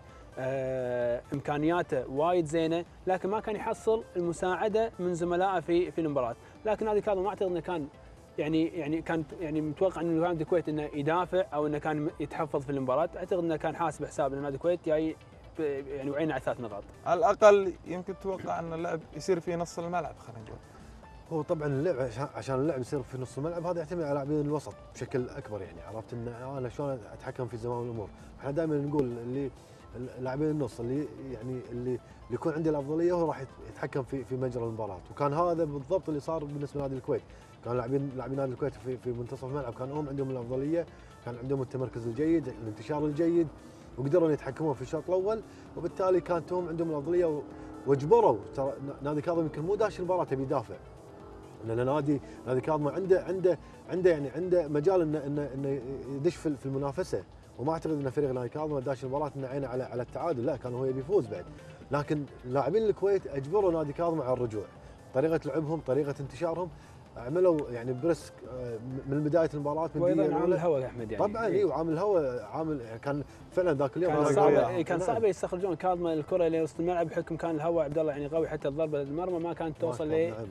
امكانياته وايد زينه، لكن ما كان يحصل المساعده من زملائه في المباراه. لكن نادي كاظمه ما اعتقد انه كان يعني كان يعني متوقع انه نادي الكويت انه يدافع او انه كان يتحفظ في المباراه، اعتقد انه كان حاسب حساب ان نادي الكويت جاي يعني وعينا على 3 نقاط. على الاقل يمكن توقع ان اللعب يصير في نص الملعب خلينا نقول. هو طبعا اللعب عشان اللعب يصير في نص الملعب هذا يعتمد على لاعبين الوسط بشكل اكبر، يعني عرفت ان انا شلون اتحكم في زمام الامور. احنا دائما نقول اللي لاعبين النص اللي يكون عنده الافضليه هو راح يتحكم في مجرى المباراه، وكان هذا بالضبط اللي صار بالنسبه لنادي الكويت. كان لاعبين نادي الكويت في منتصف الملعب كان هم عندهم الافضليه، كان عندهم التمركز الجيد، الانتشار الجيد، وقدروا يتحكمون في الشوط الاول، وبالتالي كانت هم عندهم الافضليه واجبروا. ترى نادي كاظمه يمكن مو داش المباراه تبي يدافع، لان نادي كاظمه عنده مجال انه يدش في المنافسه، وما اعتقد ان فريق نادي كاظمه داش المباراه انه عينه على التعادل، لا كان هو يبي يفوز بعد. لكن لاعبين الكويت اجبروا نادي كاظمه على الرجوع. طريقه لعبهم، طريقه انتشارهم، عملوا يعني بريسك من بدايه المباراه من وايضا عامل الهواء يا احمد يعني. طبعا اي وعامل الهواء عامل يعني كان فعلا ذاك اليوم كان صعب يستخرجون كاظمه الكره لوسط الملعب بحكم كان الهواء عبد الله يعني قوي، حتى الضربه للمرمى ما كانت توصل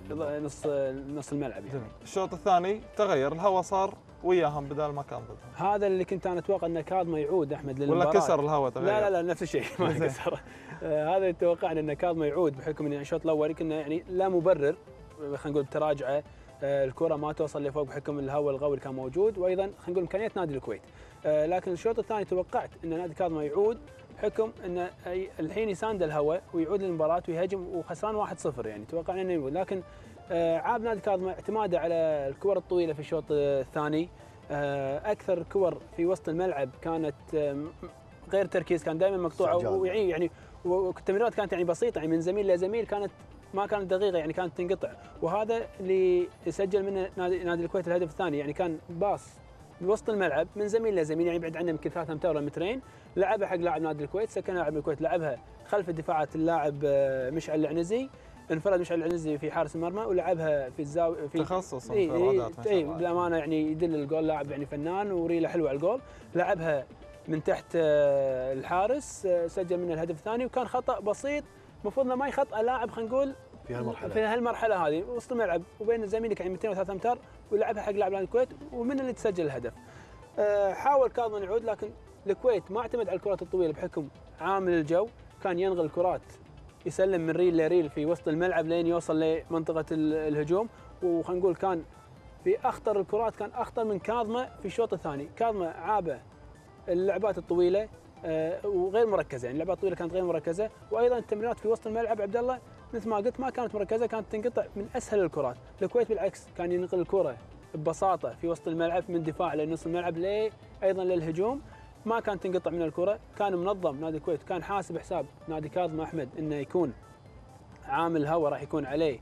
نص الملعب يعني. الشوط الثاني تغير الهواء صار وياهم بدل ما كان ضدهم. هذا اللي كنت انا اتوقع ان كاظمه يعود احمد للمباراه. ولا كسر الهواء تغير؟ لا نفس الشيء ما كسر. هذا اللي توقعنا ان كاظمه يعود بحكم ان الشوط الاول كنا يعني لا مبرر خلينا نقول بتراجعه، الكره ما توصل لفوق بحكم الهواء القوي اللي كان موجود، وايضا خلينا نقول امكانيات نادي الكويت. لكن الشوط الثاني توقعت ان نادي كاظمه يعود بحكم ان الحين يساند الهواء ويعود للمباراه ويهاجم وخسران 1-0 يعني توقعنا انه يعود. لكن عاب نادي كاظمه اعتماده على الكور الطويله في الشوط الثاني، اكثر كور في وسط الملعب كانت غير تركيز، كان دائما مقطوعه ويعني والتمريرات كانت يعني بسيطه يعني من زميل لزميل، ما كانت دقيقه يعني كانت تنقطع، وهذا اللي سجل منه نادي الكويت الهدف الثاني. يعني كان باص بوسط الملعب من زميل لزميل يعني يبعد عنه يمكن 3 امتار ولا مترين، لعبها حق لاعب نادي الكويت، سكن لاعب الكويت لعبها خلف الدفاعات اللاعب مشعل العنزي، انفرد مشعل العنزي في حارس المرمى ولعبها في الزاويه في تخصص انفرادات ما شاء الله. بالامانه يعني يدل الجول، لاعب يعني فنان وريله حلوه على الجول، لعبها من تحت الحارس، سجل منه الهدف الثاني، وكان خطا بسيط المفروض انه ما يخطئ لاعب خلينا نقول في هالمرحله هذه وسط الملعب وبين زميلك يعني 200 و3 امتار، ولعبها حق لاعب الكويت ومن اللي تسجل الهدف. حاول كاظمه يعود، لكن الكويت ما اعتمد على الكرات الطويله بحكم عامل الجو، كان ينغل الكرات يسلم من ريل لريل في وسط الملعب لين يوصل لمنطقه الهجوم، وخلينا نقول كان في اخطر الكرات، كان اخطر من كاظمه في الشوط الثاني. كاظمه عابه اللعبات الطويله وغير مركزه، يعني اللعبات الطويله كانت غير مركزه، وايضا التمريرات في وسط الملعب عبد الله مثل ما قلت ما كانت مركزه، كانت تنقطع من اسهل الكرات. الكويت بالعكس كان ينقل الكره ببساطه في وسط الملعب من دفاع لنص الملعب ايضا للهجوم، ما كانت تنقطع من الكره، كان منظم نادي الكويت، كان حاسب حساب نادي كاظمه احمد انه يكون عامل هوا راح يكون عليه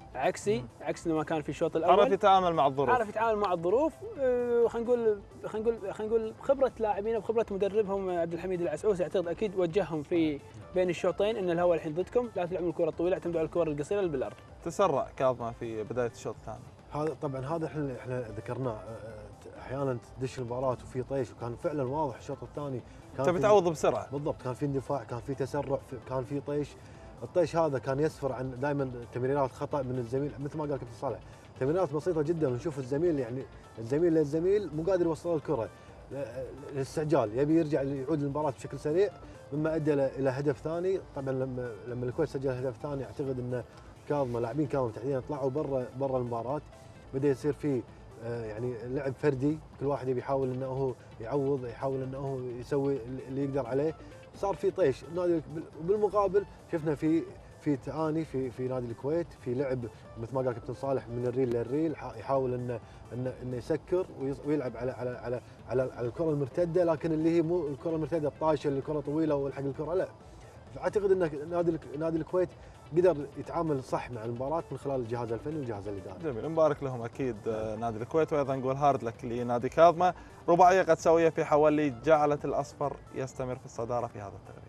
عكس ما كان في الشوط الاول. عرف يتعامل مع الظروف، خلينا نقول خبره لاعبين وخبره مدربهم عبد الحميد العسعوسي، اعتقد اكيد وجههم في بين الشوطين ان الهواء الحين ضدكم، لا تلعبون الكره الطويله، اعتمدوا على الكره القصيره اللي بالارض. تسرع كاظمه في بدايه الشوط الثاني. هذا طبعا هذا احنا ذكرناه، احيانا تدش المباراه وفي طيش، وكان فعلا واضح الشوط الثاني تبي تعوض بسرعه. بالضبط، كان في اندفاع، كان في تسرع، كان في طيش. الطيش هذا كان يسفر عن دائما تمريرات خطا من الزميل، مثل ما قال كابتن صالح، تمريرات بسيطه جدا، ونشوف الزميل يعني الزميل للزميل مو قادر يوصل الكره، الاستعجال يبي يرجع يعود للمباراه بشكل سريع، مما ادى الى هدف ثاني. طبعا لما الكويت سجل هدف ثاني، اعتقد ان كاظمه لاعبين كاظمه تحديدا طلعوا برا المباراه، بدا يصير في يعني لعب فردي، كل واحد يبي يحاول انه هو يعوض، يحاول انه هو يسوي اللي يقدر عليه، صار في طيش. بالمقابل شفنا في تعاني في نادي الكويت، في لعب مثل ما قال كابتن صالح من الريل للريل، يحاول انه يسكر ويلعب على الكره المرتده، لكن اللي هي مو الكره المرتده الطايشه اللي الكره طويله والحق الكره، لا. اعتقد ان نادي الكويت قدر يتعامل صح مع المباراه من خلال الجهاز الفني والجهاز الاداري. جميل، نبارك لهم اكيد نادي الكويت، وايضا نقول هارد لك لنادي كاظمه. رباعيه قد سويه في حوالي جعلت الاصفر يستمر في الصداره في هذا التغريد.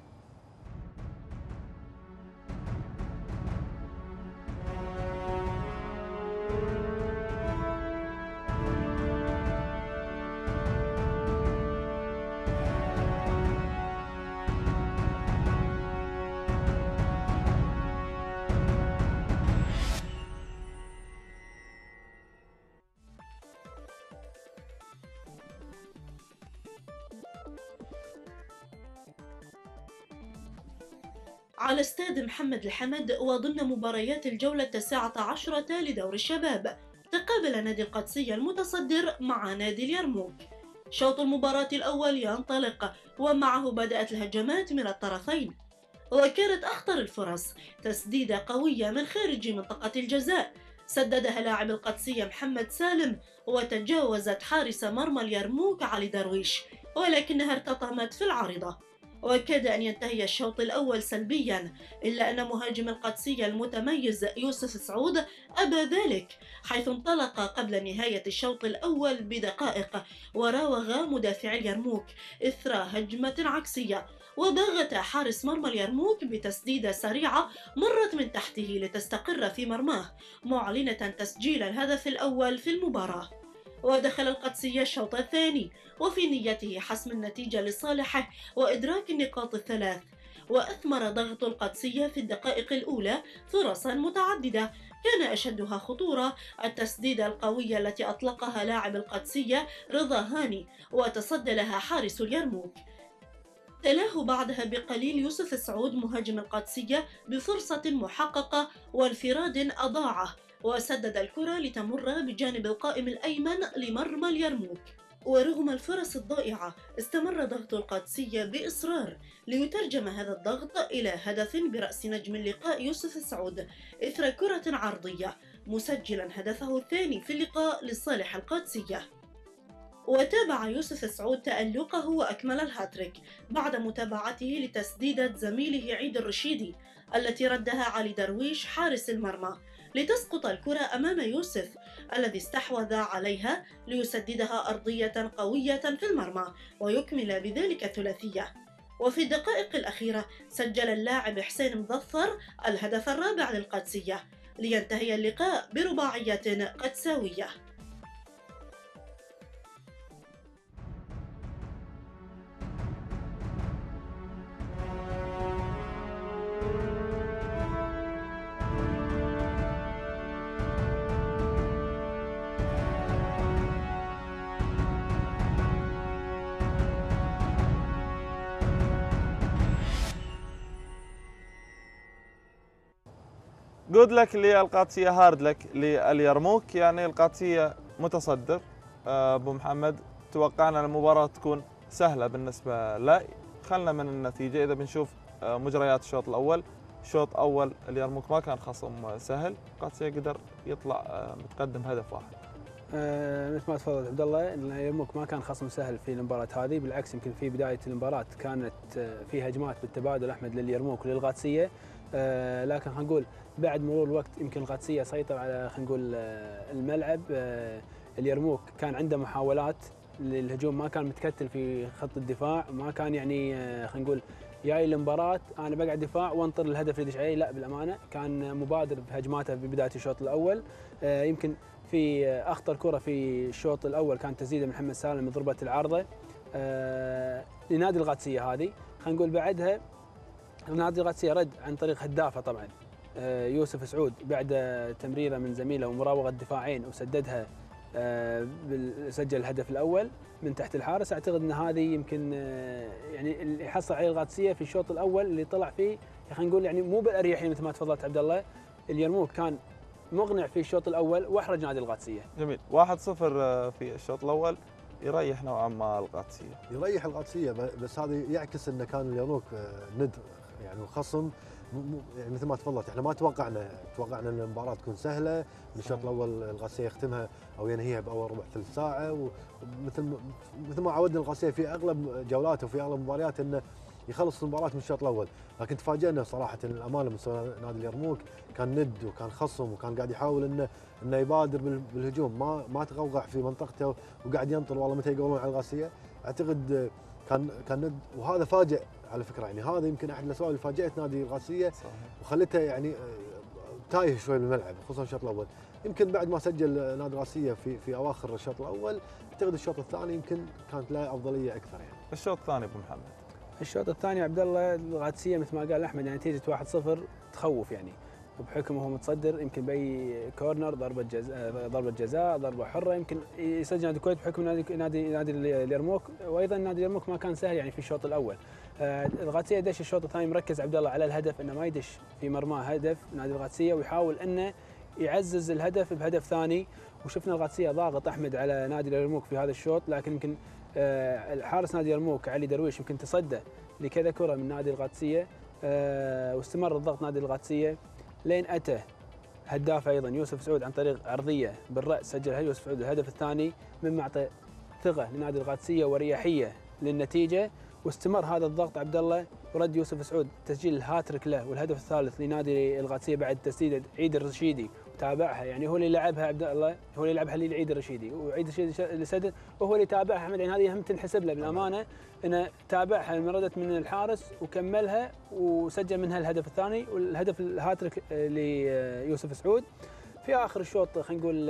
على استاد محمد الحمد وضمن مباريات الجولة 19 لدور الشباب، تقابل نادي القادسية المتصدر مع نادي اليرموك. شوط المباراة الأول ينطلق ومعه بدأت الهجمات من الطرفين، وكانت أخطر الفرص تسديدة قوية من خارج منطقة الجزاء، سددها لاعب القادسية محمد سالم وتجاوزت حارس مرمى اليرموك علي درويش، ولكنها ارتطمت في العارضة. وكاد أن ينتهي الشوط الأول سلبيا، إلا أن مهاجم القادسية المتميز يوسف سعود أبى ذلك، حيث انطلق قبل نهاية الشوط الأول بدقائق وراوغ مدافع اليرموك إثر هجمة عكسية، وباغت حارس مرمى اليرموك بتسديدة سريعة مرت من تحته لتستقر في مرماه، معلنة تسجيل الهدف الأول في المباراة. ودخل القادسية الشوط الثاني وفي نيته حسم النتيجة لصالحه وإدراك النقاط الثلاث، وأثمر ضغط القادسية في الدقائق الأولى فرصا متعددة، كان أشدها خطورة التسديدة القوية التي أطلقها لاعب القادسية رضا هاني وتصدى لها حارس اليرموك. تلاه بعدها بقليل يوسف سعود مهاجم القادسية بفرصة محققة وانفراد أضاعه، وسدد الكرة لتمر بجانب القائم الأيمن لمرمى اليرموك. ورغم الفرص الضائعة استمر ضغط القادسية بإصرار ليترجم هذا الضغط إلى هدف برأس نجم اللقاء يوسف سعود إثر كرة عرضية، مسجلا هدفه الثاني في اللقاء لصالح القادسية. وتابع يوسف سعود تألقه وأكمل الهاتريك بعد متابعته لتسديدة زميله عيد الرشيدي التي ردها علي درويش حارس المرمى، لتسقط الكرة أمام يوسف الذي استحوذ عليها ليسددها أرضية قوية في المرمى ويكمل بذلك الثلاثية. وفي الدقائق الأخيرة سجل اللاعب حسين مظفر الهدف الرابع للقادسية لينتهي اللقاء برباعية قدساوية. جود لك للقادسية، هارد لك لليرموك. يعني القادسية متصدر. ابو محمد، توقعنا المباراة تكون سهلة بالنسبة له. خلنا من النتيجة. اذا بنشوف مجريات الشوط الاول، الشوط الاول اليرموك ما كان خصم سهل، القادسية قدر يطلع متقدم هدف واحد. مثل ما تفضلت عبد الله، اليرموك ما كان خصم سهل في المباراة هذه، بالعكس يمكن في بداية المباراة كانت في هجمات بالتبادل احمد لليرموك وللقادسية، لكن خلينا نقول بعد مرور الوقت يمكن القادسية سيطر على خلينا نقول الملعب. اليرموك كان عنده محاولات للهجوم، ما كان متكتل في خط الدفاع، ما كان يعني خلينا نقول جاي المباراة انا بقعد دفاع وانطر الهدف اللي يدش علي، لا بالامانه كان مبادر بهجماته في بدايه الشوط الاول. يمكن في اخطر كره في الشوط الاول كانت تسديده من محمد سالم من ضربه العارضه لنادي القادسيه. هذه خلينا نقول بعدها نادي القادسيه رد عن طريق هدافه طبعا يوسف سعود بعد تمريره من زميله ومراوغه دفاعين وسددها، سجل الهدف الاول من تحت الحارس. اعتقد ان هذه يمكن يعني اللي حصل عليه القادسيه في الشوط الاول اللي طلع فيه خلينا نقول يعني مو بالاريحيه مثل ما تفضلت عبد الله. اليرموك كان مقنع في الشوط الاول واحرج نادي القادسيه. جميل. 1-0 في الشوط الاول، يريح نوعا ما القادسيه. يريح القادسيه، بس هذا يعكس انه كان اليرموك ند يعني وخصم يعني مثل ما تفضلت. احنا ما توقعنا ان المباراه تكون سهله، الشوط الاول القادسيه يختمها او ينهيها باول ربع ثلث ساعه، ومثل ما عودنا القادسيه في اغلب جولاته وفي اغلب مبارياته انه يخلص المباراه من الشوط الاول، لكن تفاجئنا صراحه الامانه مستوى نادي اليرموك كان ند وكان خصم وكان قاعد يحاول انه يبادر بالهجوم، ما تغوغع في منطقته وقاعد ينطر والله متى يقولون على القادسيه. اعتقد كان ند، وهذا فاجئ على فكره. يعني هذا يمكن احد الاسباب اللي فاجات نادي القادسيه وخلته يعني تايه شوي بالملعب خصوصا الشوط الاول. يمكن بعد ما سجل نادي القادسيه في اواخر الشوط الاول، اعتقد الشوط الثاني يمكن كانت له افضليه اكثر. يعني الشوط الثاني ابو محمد، الشوط الثاني عبد الله القادسيه مثل ما قال احمد يعني نتيجه 1-0 تخوف، يعني وبحكم هو متصدر يمكن باي كورنر ضربه جزاء ضربه حره يمكن يسجل نادي الكويت بحكم نادي اليرموك. وايضا نادي اليرموك ما كان سهل يعني في الشوط الاول. القادسيه دش الشوط الثاني مركز عبد الله على الهدف، انه ما يدش في مرماه هدف نادي القادسيه ويحاول انه يعزز الهدف بهدف ثاني. وشفنا القادسيه ضاغط احمد على نادي اليرموك في هذا الشوط، لكن يمكن الحارس نادي اليرموك علي درويش يمكن تصدى لكذا كره من نادي القادسيه، واستمر الضغط نادي القادسيه لين اتى هداف ايضا يوسف سعود عن طريق عرضيه بالراس، سجل يوسف سعود الهدف الثاني مما اعطى ثقه لنادي القادسيه ورياحيه للنتيجه. واستمر هذا الضغط عبد الله، ورد يوسف سعود تسجيل الهاتريك له والهدف الثالث لنادي القادسيه بعد تسديده عيد الرشيدي، وتابعها يعني هو اللي لعبها عبد الله، هو اللي لعبها لعيد الرشيدي، وعيد الرشيدي اللي سدد وهو اللي تابعها احمد. يعني هذه هم تنحسب له بالامانه، انه تابعها لما ردت من الحارس وكملها وسجل منها الهدف الثاني والهدف الهاتريك ليوسف سعود في اخر الشوط. خلينا نقول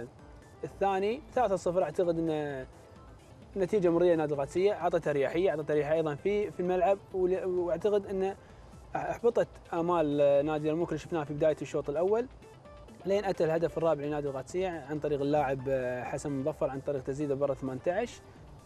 الثاني 3-0. اعتقد ان نتيجه مرضيه لنادي القادسيه، اعطت اريحيه، ايضا في الملعب، واعتقد ان احبطت امال نادي اليرموك اللي شفناه في بدايه الشوط الاول، لين اتى الهدف الرابع لنادي القادسيه عن طريق اللاعب حسن مظفر عن طريق تسديده برا 18.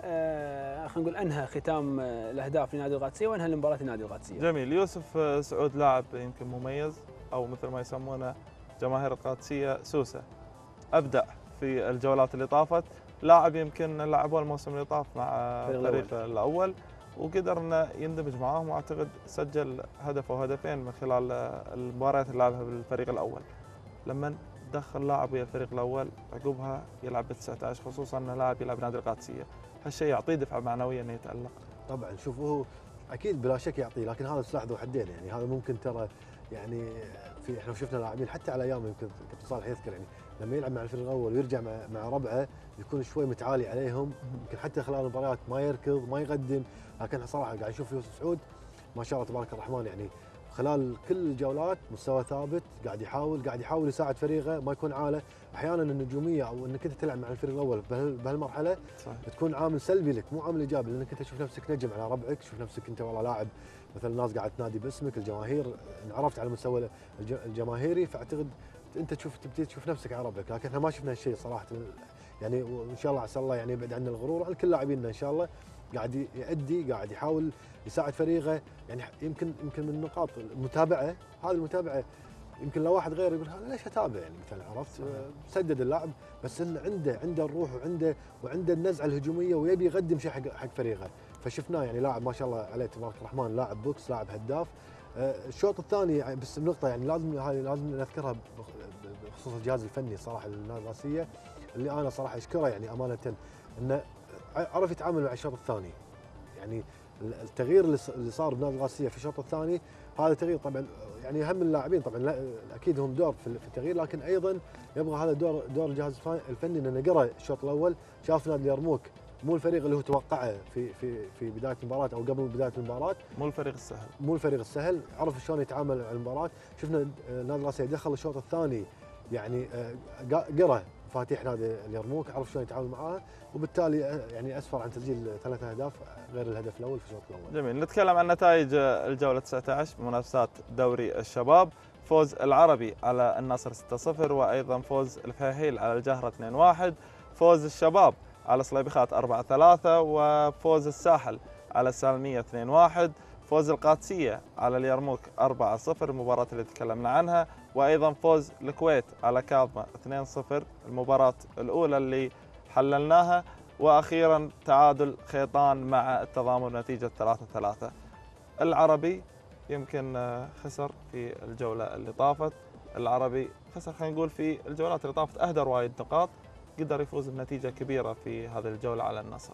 خلينا نقول انهى ختام الاهداف لنادي القادسيه وانهى المباراه لنادي القادسيه. جميل. يوسف سعود لاعب يمكن مميز، او مثل ما يسمونه جماهير القادسيه سوسه. ابدع في الجولات اللي طافت، لاعب يمكن لعبوا الموسم اللي طاف مع الفريق الاول وقدر انه يندمج معاهم، واعتقد سجل هدف او هدفين من خلال المباريات اللي لعبها بالفريق الاول. لما دخل لاعب ويا الفريق الاول عقبها يلعب ب 19، خصوصا انه لاعب يلعب نادي القادسيه، هالشيء يعطيه دفعه معنويه انه يتالق. طبعا شوف هو اكيد بلا شك يعطيه، لكن هذا سلاح ذو حدين. يعني هذا ممكن ترى يعني احنا شفنا لاعبين حتى على ايام يمكن كابتن صالح يذكر، يعني لما يلعب مع الفريق الاول ويرجع مع ربعه يكون شوي متعالي عليهم، يمكن حتى خلال المباريات ما يركض ما يقدم. لكن صراحه قاعد نشوف يوسف سعود ما شاء الله تبارك الرحمن، يعني خلال كل الجولات مستوى ثابت، قاعد يحاول يساعد فريقه ما يكون عاله. احيانا النجوميه او انك انت تلعب مع الفريق الاول بهالمرحله صحيح. تكون عامل سلبي لك مو عامل ايجابي، لانك انت تشوف نفسك نجم على ربعك، تشوف نفسك انت والله لاعب مثلا الناس قاعد تنادي باسمك، الجماهير انعرفت على المستوى الجماهيري، فاعتقد انت تبتدي تشوف نفسك على ربعك. لكن احنا ما شفنا هالشيء صراحه يعني، وان شاء الله عسى الله يعني يبعد عنا الغرور عن كل لاعبينا ان شاء الله. قاعد يأدي، قاعد يحاول يساعد فريقه. يعني يمكن من النقاط المتابعه، هذه المتابعه يمكن لو واحد غير يقول انا ليش اتابع يعني مثلا، عرفت؟ سدد اللاعب بس انه عنده الروح وعنده النزعه الهجوميه ويبي يقدم شيء حق فريقه. فشفناه يعني لاعب ما شاء الله عليه تبارك الرحمن، لاعب بوكس، لاعب هداف. الشوط الثاني بس نقطه يعني لازم نذكرها بخصوص الجهاز الفني صراحه للنادي القادسيه، اللي انا صراحه اشكره يعني امانه، انه عرف يتعامل مع الشوط الثاني. يعني التغيير اللي صار بنادي القادسيه في الشوط الثاني، هذا تغيير طبعا يعني اهم اللاعبين طبعا اكيد هم دور في التغيير، لكن ايضا يبغى هذا دور الجهاز الفني، انه قرا الشوط الاول، شاف نادي اليرموك مو الفريق اللي هو توقعه في بدايه المباراه او قبل بدايه المباراه، مو الفريق السهل، عرف شلون يتعامل مع المباراه. شفنا نادي القادسيه دخل الشوط الثاني يعني قرا مفاتيح نادي اليرموك، عرف شلون يتعامل معاها، وبالتالي يعني اسفر عن تسجيل 3 أهداف غير الهدف الاول في الشوط الاول. جميل. نتكلم عن نتائج الجوله 19 بمنافسات دوري الشباب. فوز العربي على النصر 6-0، وايضا فوز الفهيل على الجهره 2-1، فوز الشباب على صليبخات 4-3، وفوز الساحل على السالميه 2-1، فوز القادسيه على اليرموك 4-0 المباراه اللي تكلمنا عنها، وايضا فوز الكويت على كاظمه 2-0 المباراه الاولى اللي حللناها، واخيرا تعادل خيطان مع التضامن نتيجه 3-3. العربي يمكن خسر في الجوله اللي طافت، العربي خسر خلينا نقول في الجولات اللي طافت، اهدر وايد نقاط، قدر يفوز بنتيجه كبيره في هذه الجوله على النصر.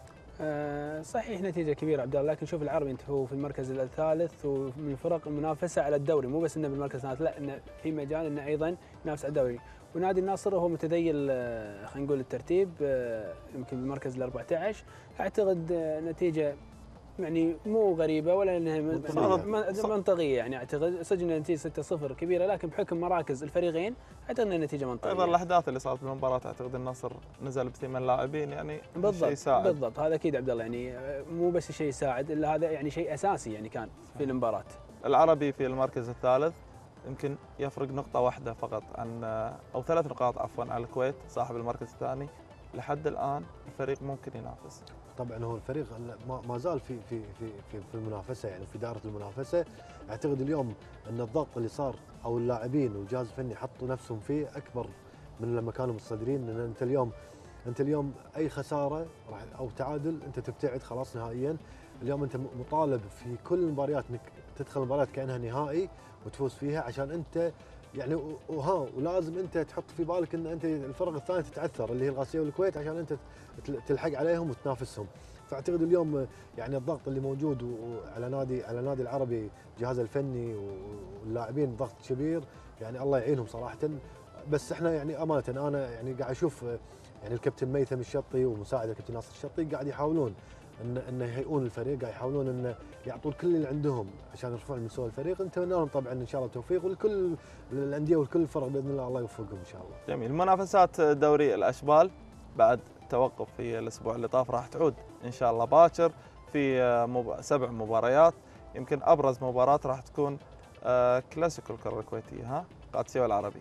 صحيح نتيجه كبيره عبد الله، لكن شوف العربي انت هو في المركز الثالث ومن الفرق المنافسه على الدوري، مو بس انه بالمركز الثالث، لا انه في مجال انه ايضا ينافس على الدوري. ونادي النصر هو متذيل خلينا نقول الترتيب، يمكن بالمركز ال 14. اعتقد نتيجه يعني مو غريبه ولا انها منطقيه، يعني اعتقد سجلنا نتيجه 6-0 كبيره، لكن بحكم مراكز الفريقين اعتقد ان النتيجه منطقيه. ايضا الاحداث اللي صارت بالمباراه، اعتقد النصر نزل ب8 لاعبين، يعني بالضبط شيء يساعد. بالضبط، هذا اكيد عبد الله، يعني مو بس شيء يساعد الا هذا يعني شيء اساسي يعني كان في المباراه. العربي في المركز الثالث، يمكن يفرق نقطه واحده فقط عن او 3 نقاط عفوا على الكويت صاحب المركز الثاني. لحد الان الفريق ممكن ينافس. طبعا هو الفريق ما زال في المنافسه، يعني في دائره المنافسه. اعتقد اليوم ان الضغط اللي صار او اللاعبين والجهاز الفني حطوا نفسهم فيه اكبر من لما كانوا متصدرين، لان انت اليوم اي خساره راح او تعادل انت تبتعد خلاص نهائيا. اليوم انت مطالب في كل المباريات انك تدخل المباريات كانها نهائي وتفوز فيها، عشان انت يعني ولازم انت تحط في بالك ان انت الفرق الثانيه تتعثر اللي هي القادسيه والكويت عشان انت تلحق عليهم وتنافسهم. فاعتقد اليوم يعني الضغط اللي موجود على نادي العربي، جهازه الفني واللاعبين ضغط كبير، يعني الله يعينهم صراحه. بس احنا يعني امانه انا يعني قاعد اشوف يعني الكابتن ميثم الشطي ومساعد الكابتن ناصر الشطي قاعد يحاولون ان يهيئون الفريق، قاعد يحاولون ان يعطون كل اللي عندهم عشان يرفعون من مستوى الفريق. نتمنى لهم طبعا ان شاء الله التوفيق، ولكل الانديه وكل الفرق باذن الله يوفقهم ان شاء الله. جميل. منافسات دوري الاشبال بعد توقف في الاسبوع اللي طاف راح تعود ان شاء الله باكر في 7 مباريات. يمكن ابرز مباراه راح تكون كلاسيكو الكره الكويتيه، قادسيه والعربي.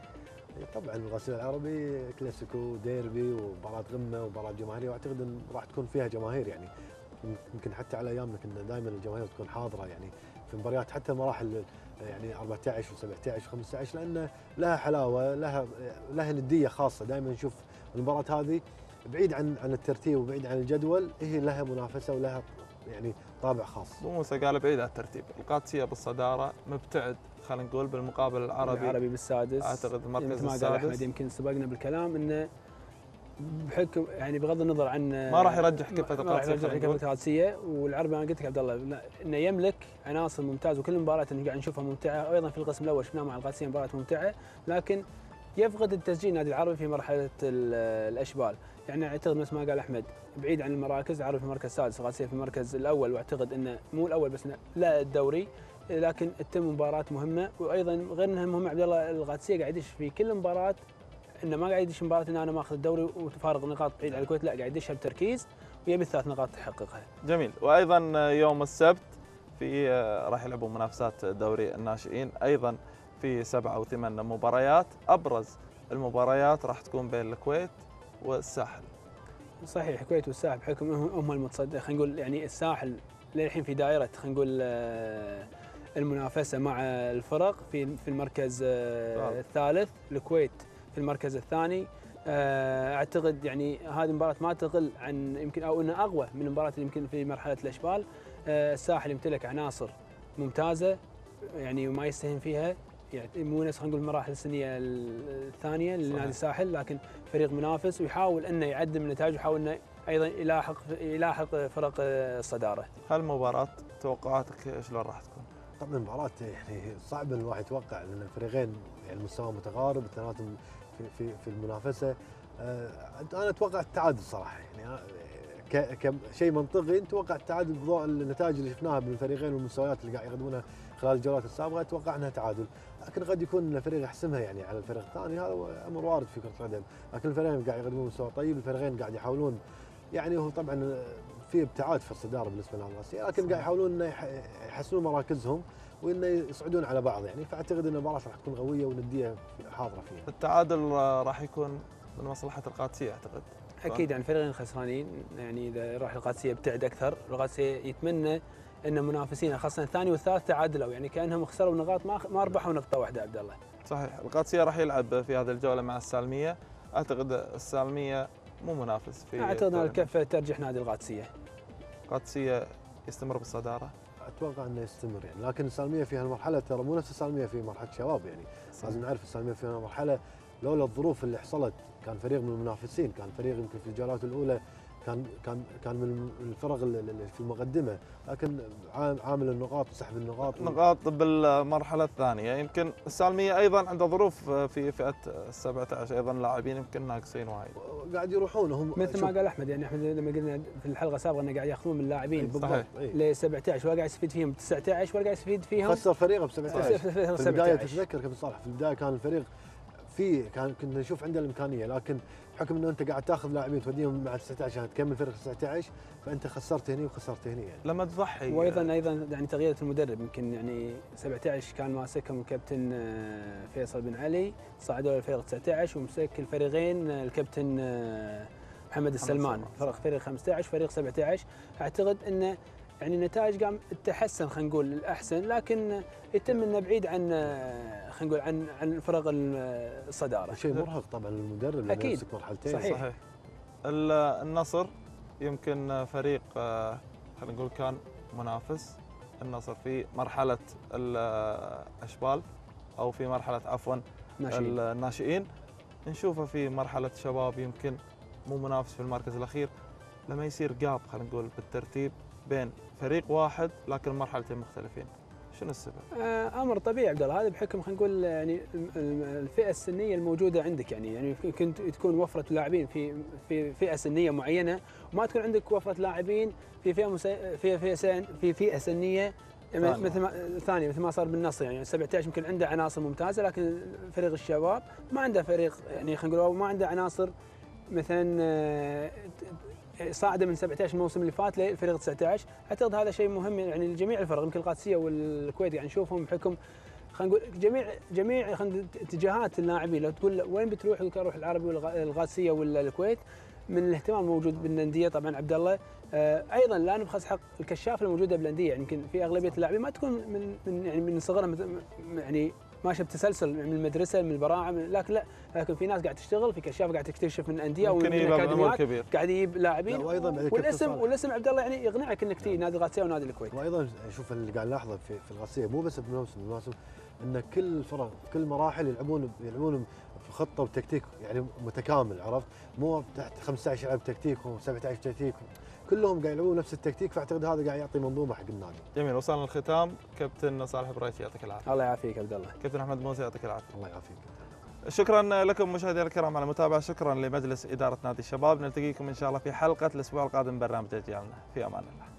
طبعا الغسيل العربي كلاسيكو ديربي ومباراه غمه ومباراه جماهيريه، واعتقد ان راح تكون فيها جماهير. يعني يمكن حتى على ايامنا كنا دائما الجماهير تكون حاضره يعني في مباريات حتى المراحل يعني 14 و17 و15، لان لها حلاوه، لها نديه خاصه. دائما نشوف المباراه هذه بعيد عن الترتيب وبعيد عن الجدول، هي لها منافسه ولها يعني طابع خاص. ابو موسى قال بعيد عن الترتيب، القادسيه بالصداره، مبتعد خلينا نقول بالمقابل العربي بالسادس. اعتقد المركز مثل ما السادس. قال احمد يمكن سبقنا بالكلام انه بحكم يعني بغض النظر عن ما راح يرجح كفه القادسيه، والعربي انا قلت لك عبد الله انه يملك عناصر ممتازه، وكل المباريات اللي قاعد نشوفها ممتعه، وايضا في القسم الاول شفناه مع القادسيه مباراه ممتعه، لكن يفقد التسجيل نادي العربي في مرحله الاشبال. يعني اعتقد مثل ما قال احمد بعيد عن المراكز، العربي في المركز السادس، القادسيه في المركز الاول، واعتقد انه مو الاول بس لا الدوري، لكن تتم مباراه مهمه. وايضا غير انها مهمه عبد الله، القادسيه قاعد يدش في كل مباراه، انه ما قاعد يدش مباراه ان انا ماخذ الدوري وتفارق نقاط بعيد عن الكويت، لا قاعد يدشها بتركيز ويبي ال3 نقاط يحققها. جميل. وايضا يوم السبت في راح يلعبوا منافسات دوري الناشئين ايضا في 7 أو 8 مباريات. ابرز المباريات راح تكون بين الكويت والساحل. صحيح، الكويت والساحل بحكم هم المتصدر، خلينا نقول يعني الساحل للحين في دائره خلينا نقول المنافسه مع الفرق في المركز الثالث، الكويت في المركز الثاني. اعتقد يعني هذه المباراه ما تقل عن يمكن او انها اقوى من المباراه اللي يمكن في مرحله الاشبال. الساحل يمتلك عناصر ممتازه يعني وما يستهين فيها، يعني مو نفس خلينا نقول المراحل السنيه الثانيه لنادي الساحل، لكن فريق منافس ويحاول انه يعدل من نتائجه ويحاول انه ايضا يلاحق فرق الصداره. هالمباراه توقعاتك شلون راح تكون؟ طبعا المباراه يعني صعب ان الواحد يتوقع، لان الفريقين يعني المستوى متقارب، اثنيناتهم في المنافسه. انا اتوقع التعادل صراحه، يعني كشيء منطقي نتوقع التعادل بضوء النتائج اللي شفناها بين الفريقين والمستويات اللي قاعد يقدمونها خلال الجولات السابقه. اتوقع انها تعادل، لكن قد يكون الفريق يحسمها يعني على الفريق الثاني، هذا امر وارد في كره القدم. لكن الفريقين قاعد يقدمون مستوى طيب، الفريقين قاعد يحاولون، يعني هو طبعا في ابتعاد في الصداره بالنسبه للغاسيه، لكن قاعد يحاولون انه يحسنون مراكزهم وانه يصعدون على بعض يعني. فاعتقد ان المباراه راح تكون قويه ونديه حاضره فيها. التعادل راح يكون من مصلحه القادسيه اعتقد. اكيد يعني الفريقين خسرانين، يعني اذا راح القادسيه يبتعد اكثر، القادسيه يتمنى ان منافسينه خاصه الثاني والثالث تعادلوا، يعني كانهم خسروا نقاط ما ربحوا نقطه واحده عبد الله. صحيح. القادسيه راح يلعب في هذه الجوله مع السالميه، اعتقد السالميه مو منافس في اعتقد ان الكفه ترجح نادي القادسيه. القادسيه يستمر بالصداره؟ اتوقع انه يستمر يعني، لكن السالميه في هالمرحله ترى مو نفس السالميه في مرحله شباب يعني. لازم نعرف السالميه في هالمرحله لولا الظروف اللي حصلت كان فريق من المنافسين، كان فريق يمكن في الجولات الاولى كان من الفرق اللي في المقدمه، لكن عامل النقاط وسحب نقاط بالمرحله الثانيه. يمكن السالميه ايضا عنده ظروف في فئه 17 ايضا لاعبين يمكن ناقصين وايد، قاعد يروحون هم مثل ما قال احمد. يعني احمد لما قلنا في الحلقه السابقه انه قاعد ياخذون من اللاعبين بالضبط ل 17 ولا قاعد يستفيد فيهم 19 ولا قاعد يستفيد فيهم، خسر فريقه ب 17 في البدايه. 17. تتذكر كابتن صالح في البدايه كان الفريق كنا نشوف عنده الامكانيه، لكن بحكم انه انت قاعد تاخذ لاعبين توديهم مع 19 عشان تكمل فريق 19، فانت خسرت هني وخسرت هني يعني. لما تضحي وايضا يعني تغيير المدرب، يمكن يعني 17 كان ماسكهم الكابتن فيصل بن علي، صعدوا للفريق 19 ومسك الفريقين الكابتن محمد السلمان، فريق 15 فريق 17. اعتقد انه يعني النتائج قام تحسن خلينا نقول الاحسن، لكن يتم انه بعيد عن خلينا نقول عن فرق الصداره. شيء مرهق طبعا للمدرب لانه يمسك مرحلتين. صحيح. النصر يمكن فريق خلينا نقول كان منافس، النصر في مرحله الاشبال او في مرحله عفوا ناشئين. الناشئين، نشوفه في مرحله شباب يمكن مو منافس في المركز الاخير، لما يصير جاب خلينا نقول بالترتيب بين فريق واحد لكن مرحلتين مختلفين، شنو السبب؟ امر طبيعي عبد الله، هذا بحكم خلينا نقول يعني الفئه السنيه الموجوده عندك، يعني كنت تكون وفره لاعبين في فئه سنيه معينه، وما تكون عندك وفره لاعبين في فئه سنيه مثل ما ثانيه مثل ما صار بالنصر. يعني 17 يمكن عنده عناصر ممتازه، لكن فريق الشباب ما عنده فريق يعني خلينا نقول ما عنده عناصر مثلا صاعده من 17 الموسم اللي فات للفريق 19. اعتقد هذا شيء مهم يعني لجميع الفرق، يمكن القادسيه والكويت يعني نشوفهم بحكم خلينا نقول جميع اتجاهات اللاعبين. لو تقول وين بتروح اروح العربي والقادسيه ولا الكويت، من الاهتمام الموجود بالانديه طبعا عبد الله. ايضا لا نبخس حق الكشافه الموجوده بالانديه، يعني يمكن في اغلبيه اللاعبين ما تكون من صغرها يعني ماشيه بتسلسل من المدرسه من البراعم، لكن في ناس قاعد تشتغل في كشافه قاعد تكتشف من انديه ومن اكاديميات قاعد يجيب لاعبين، والاسم عبد الله يعني يقنعك انك تيجي نادي القادسيه ونادي الكويت. وايضا شوف اللي قاعد نلاحظه في القادسيه مو بس بالموسم ان كل الفرق في كل مراحل يلعبون بخطه وتكتيك يعني متكامل، عرفت؟ مو تحت 15 يلعب تكتيك و17 تكتيك، كلهم قاعد يلعبون نفس التكتيك، فاعتقد هذا قاعد يعطي منظومه حق النادي. جميل، وصلنا للختام. كابتن صالح بريتي يعطيك العافيه. الله يعافيك عبد الله. كابتن احمد موسى يعطيك العافيه. الله يعافيك. شكرا لكم مشاهدينا الكرام على المتابعه، شكرا لمجلس اداره نادي الشباب، نلتقيكم ان شاء الله في حلقه الاسبوع القادم من برنامج اجيالنا، في امان الله.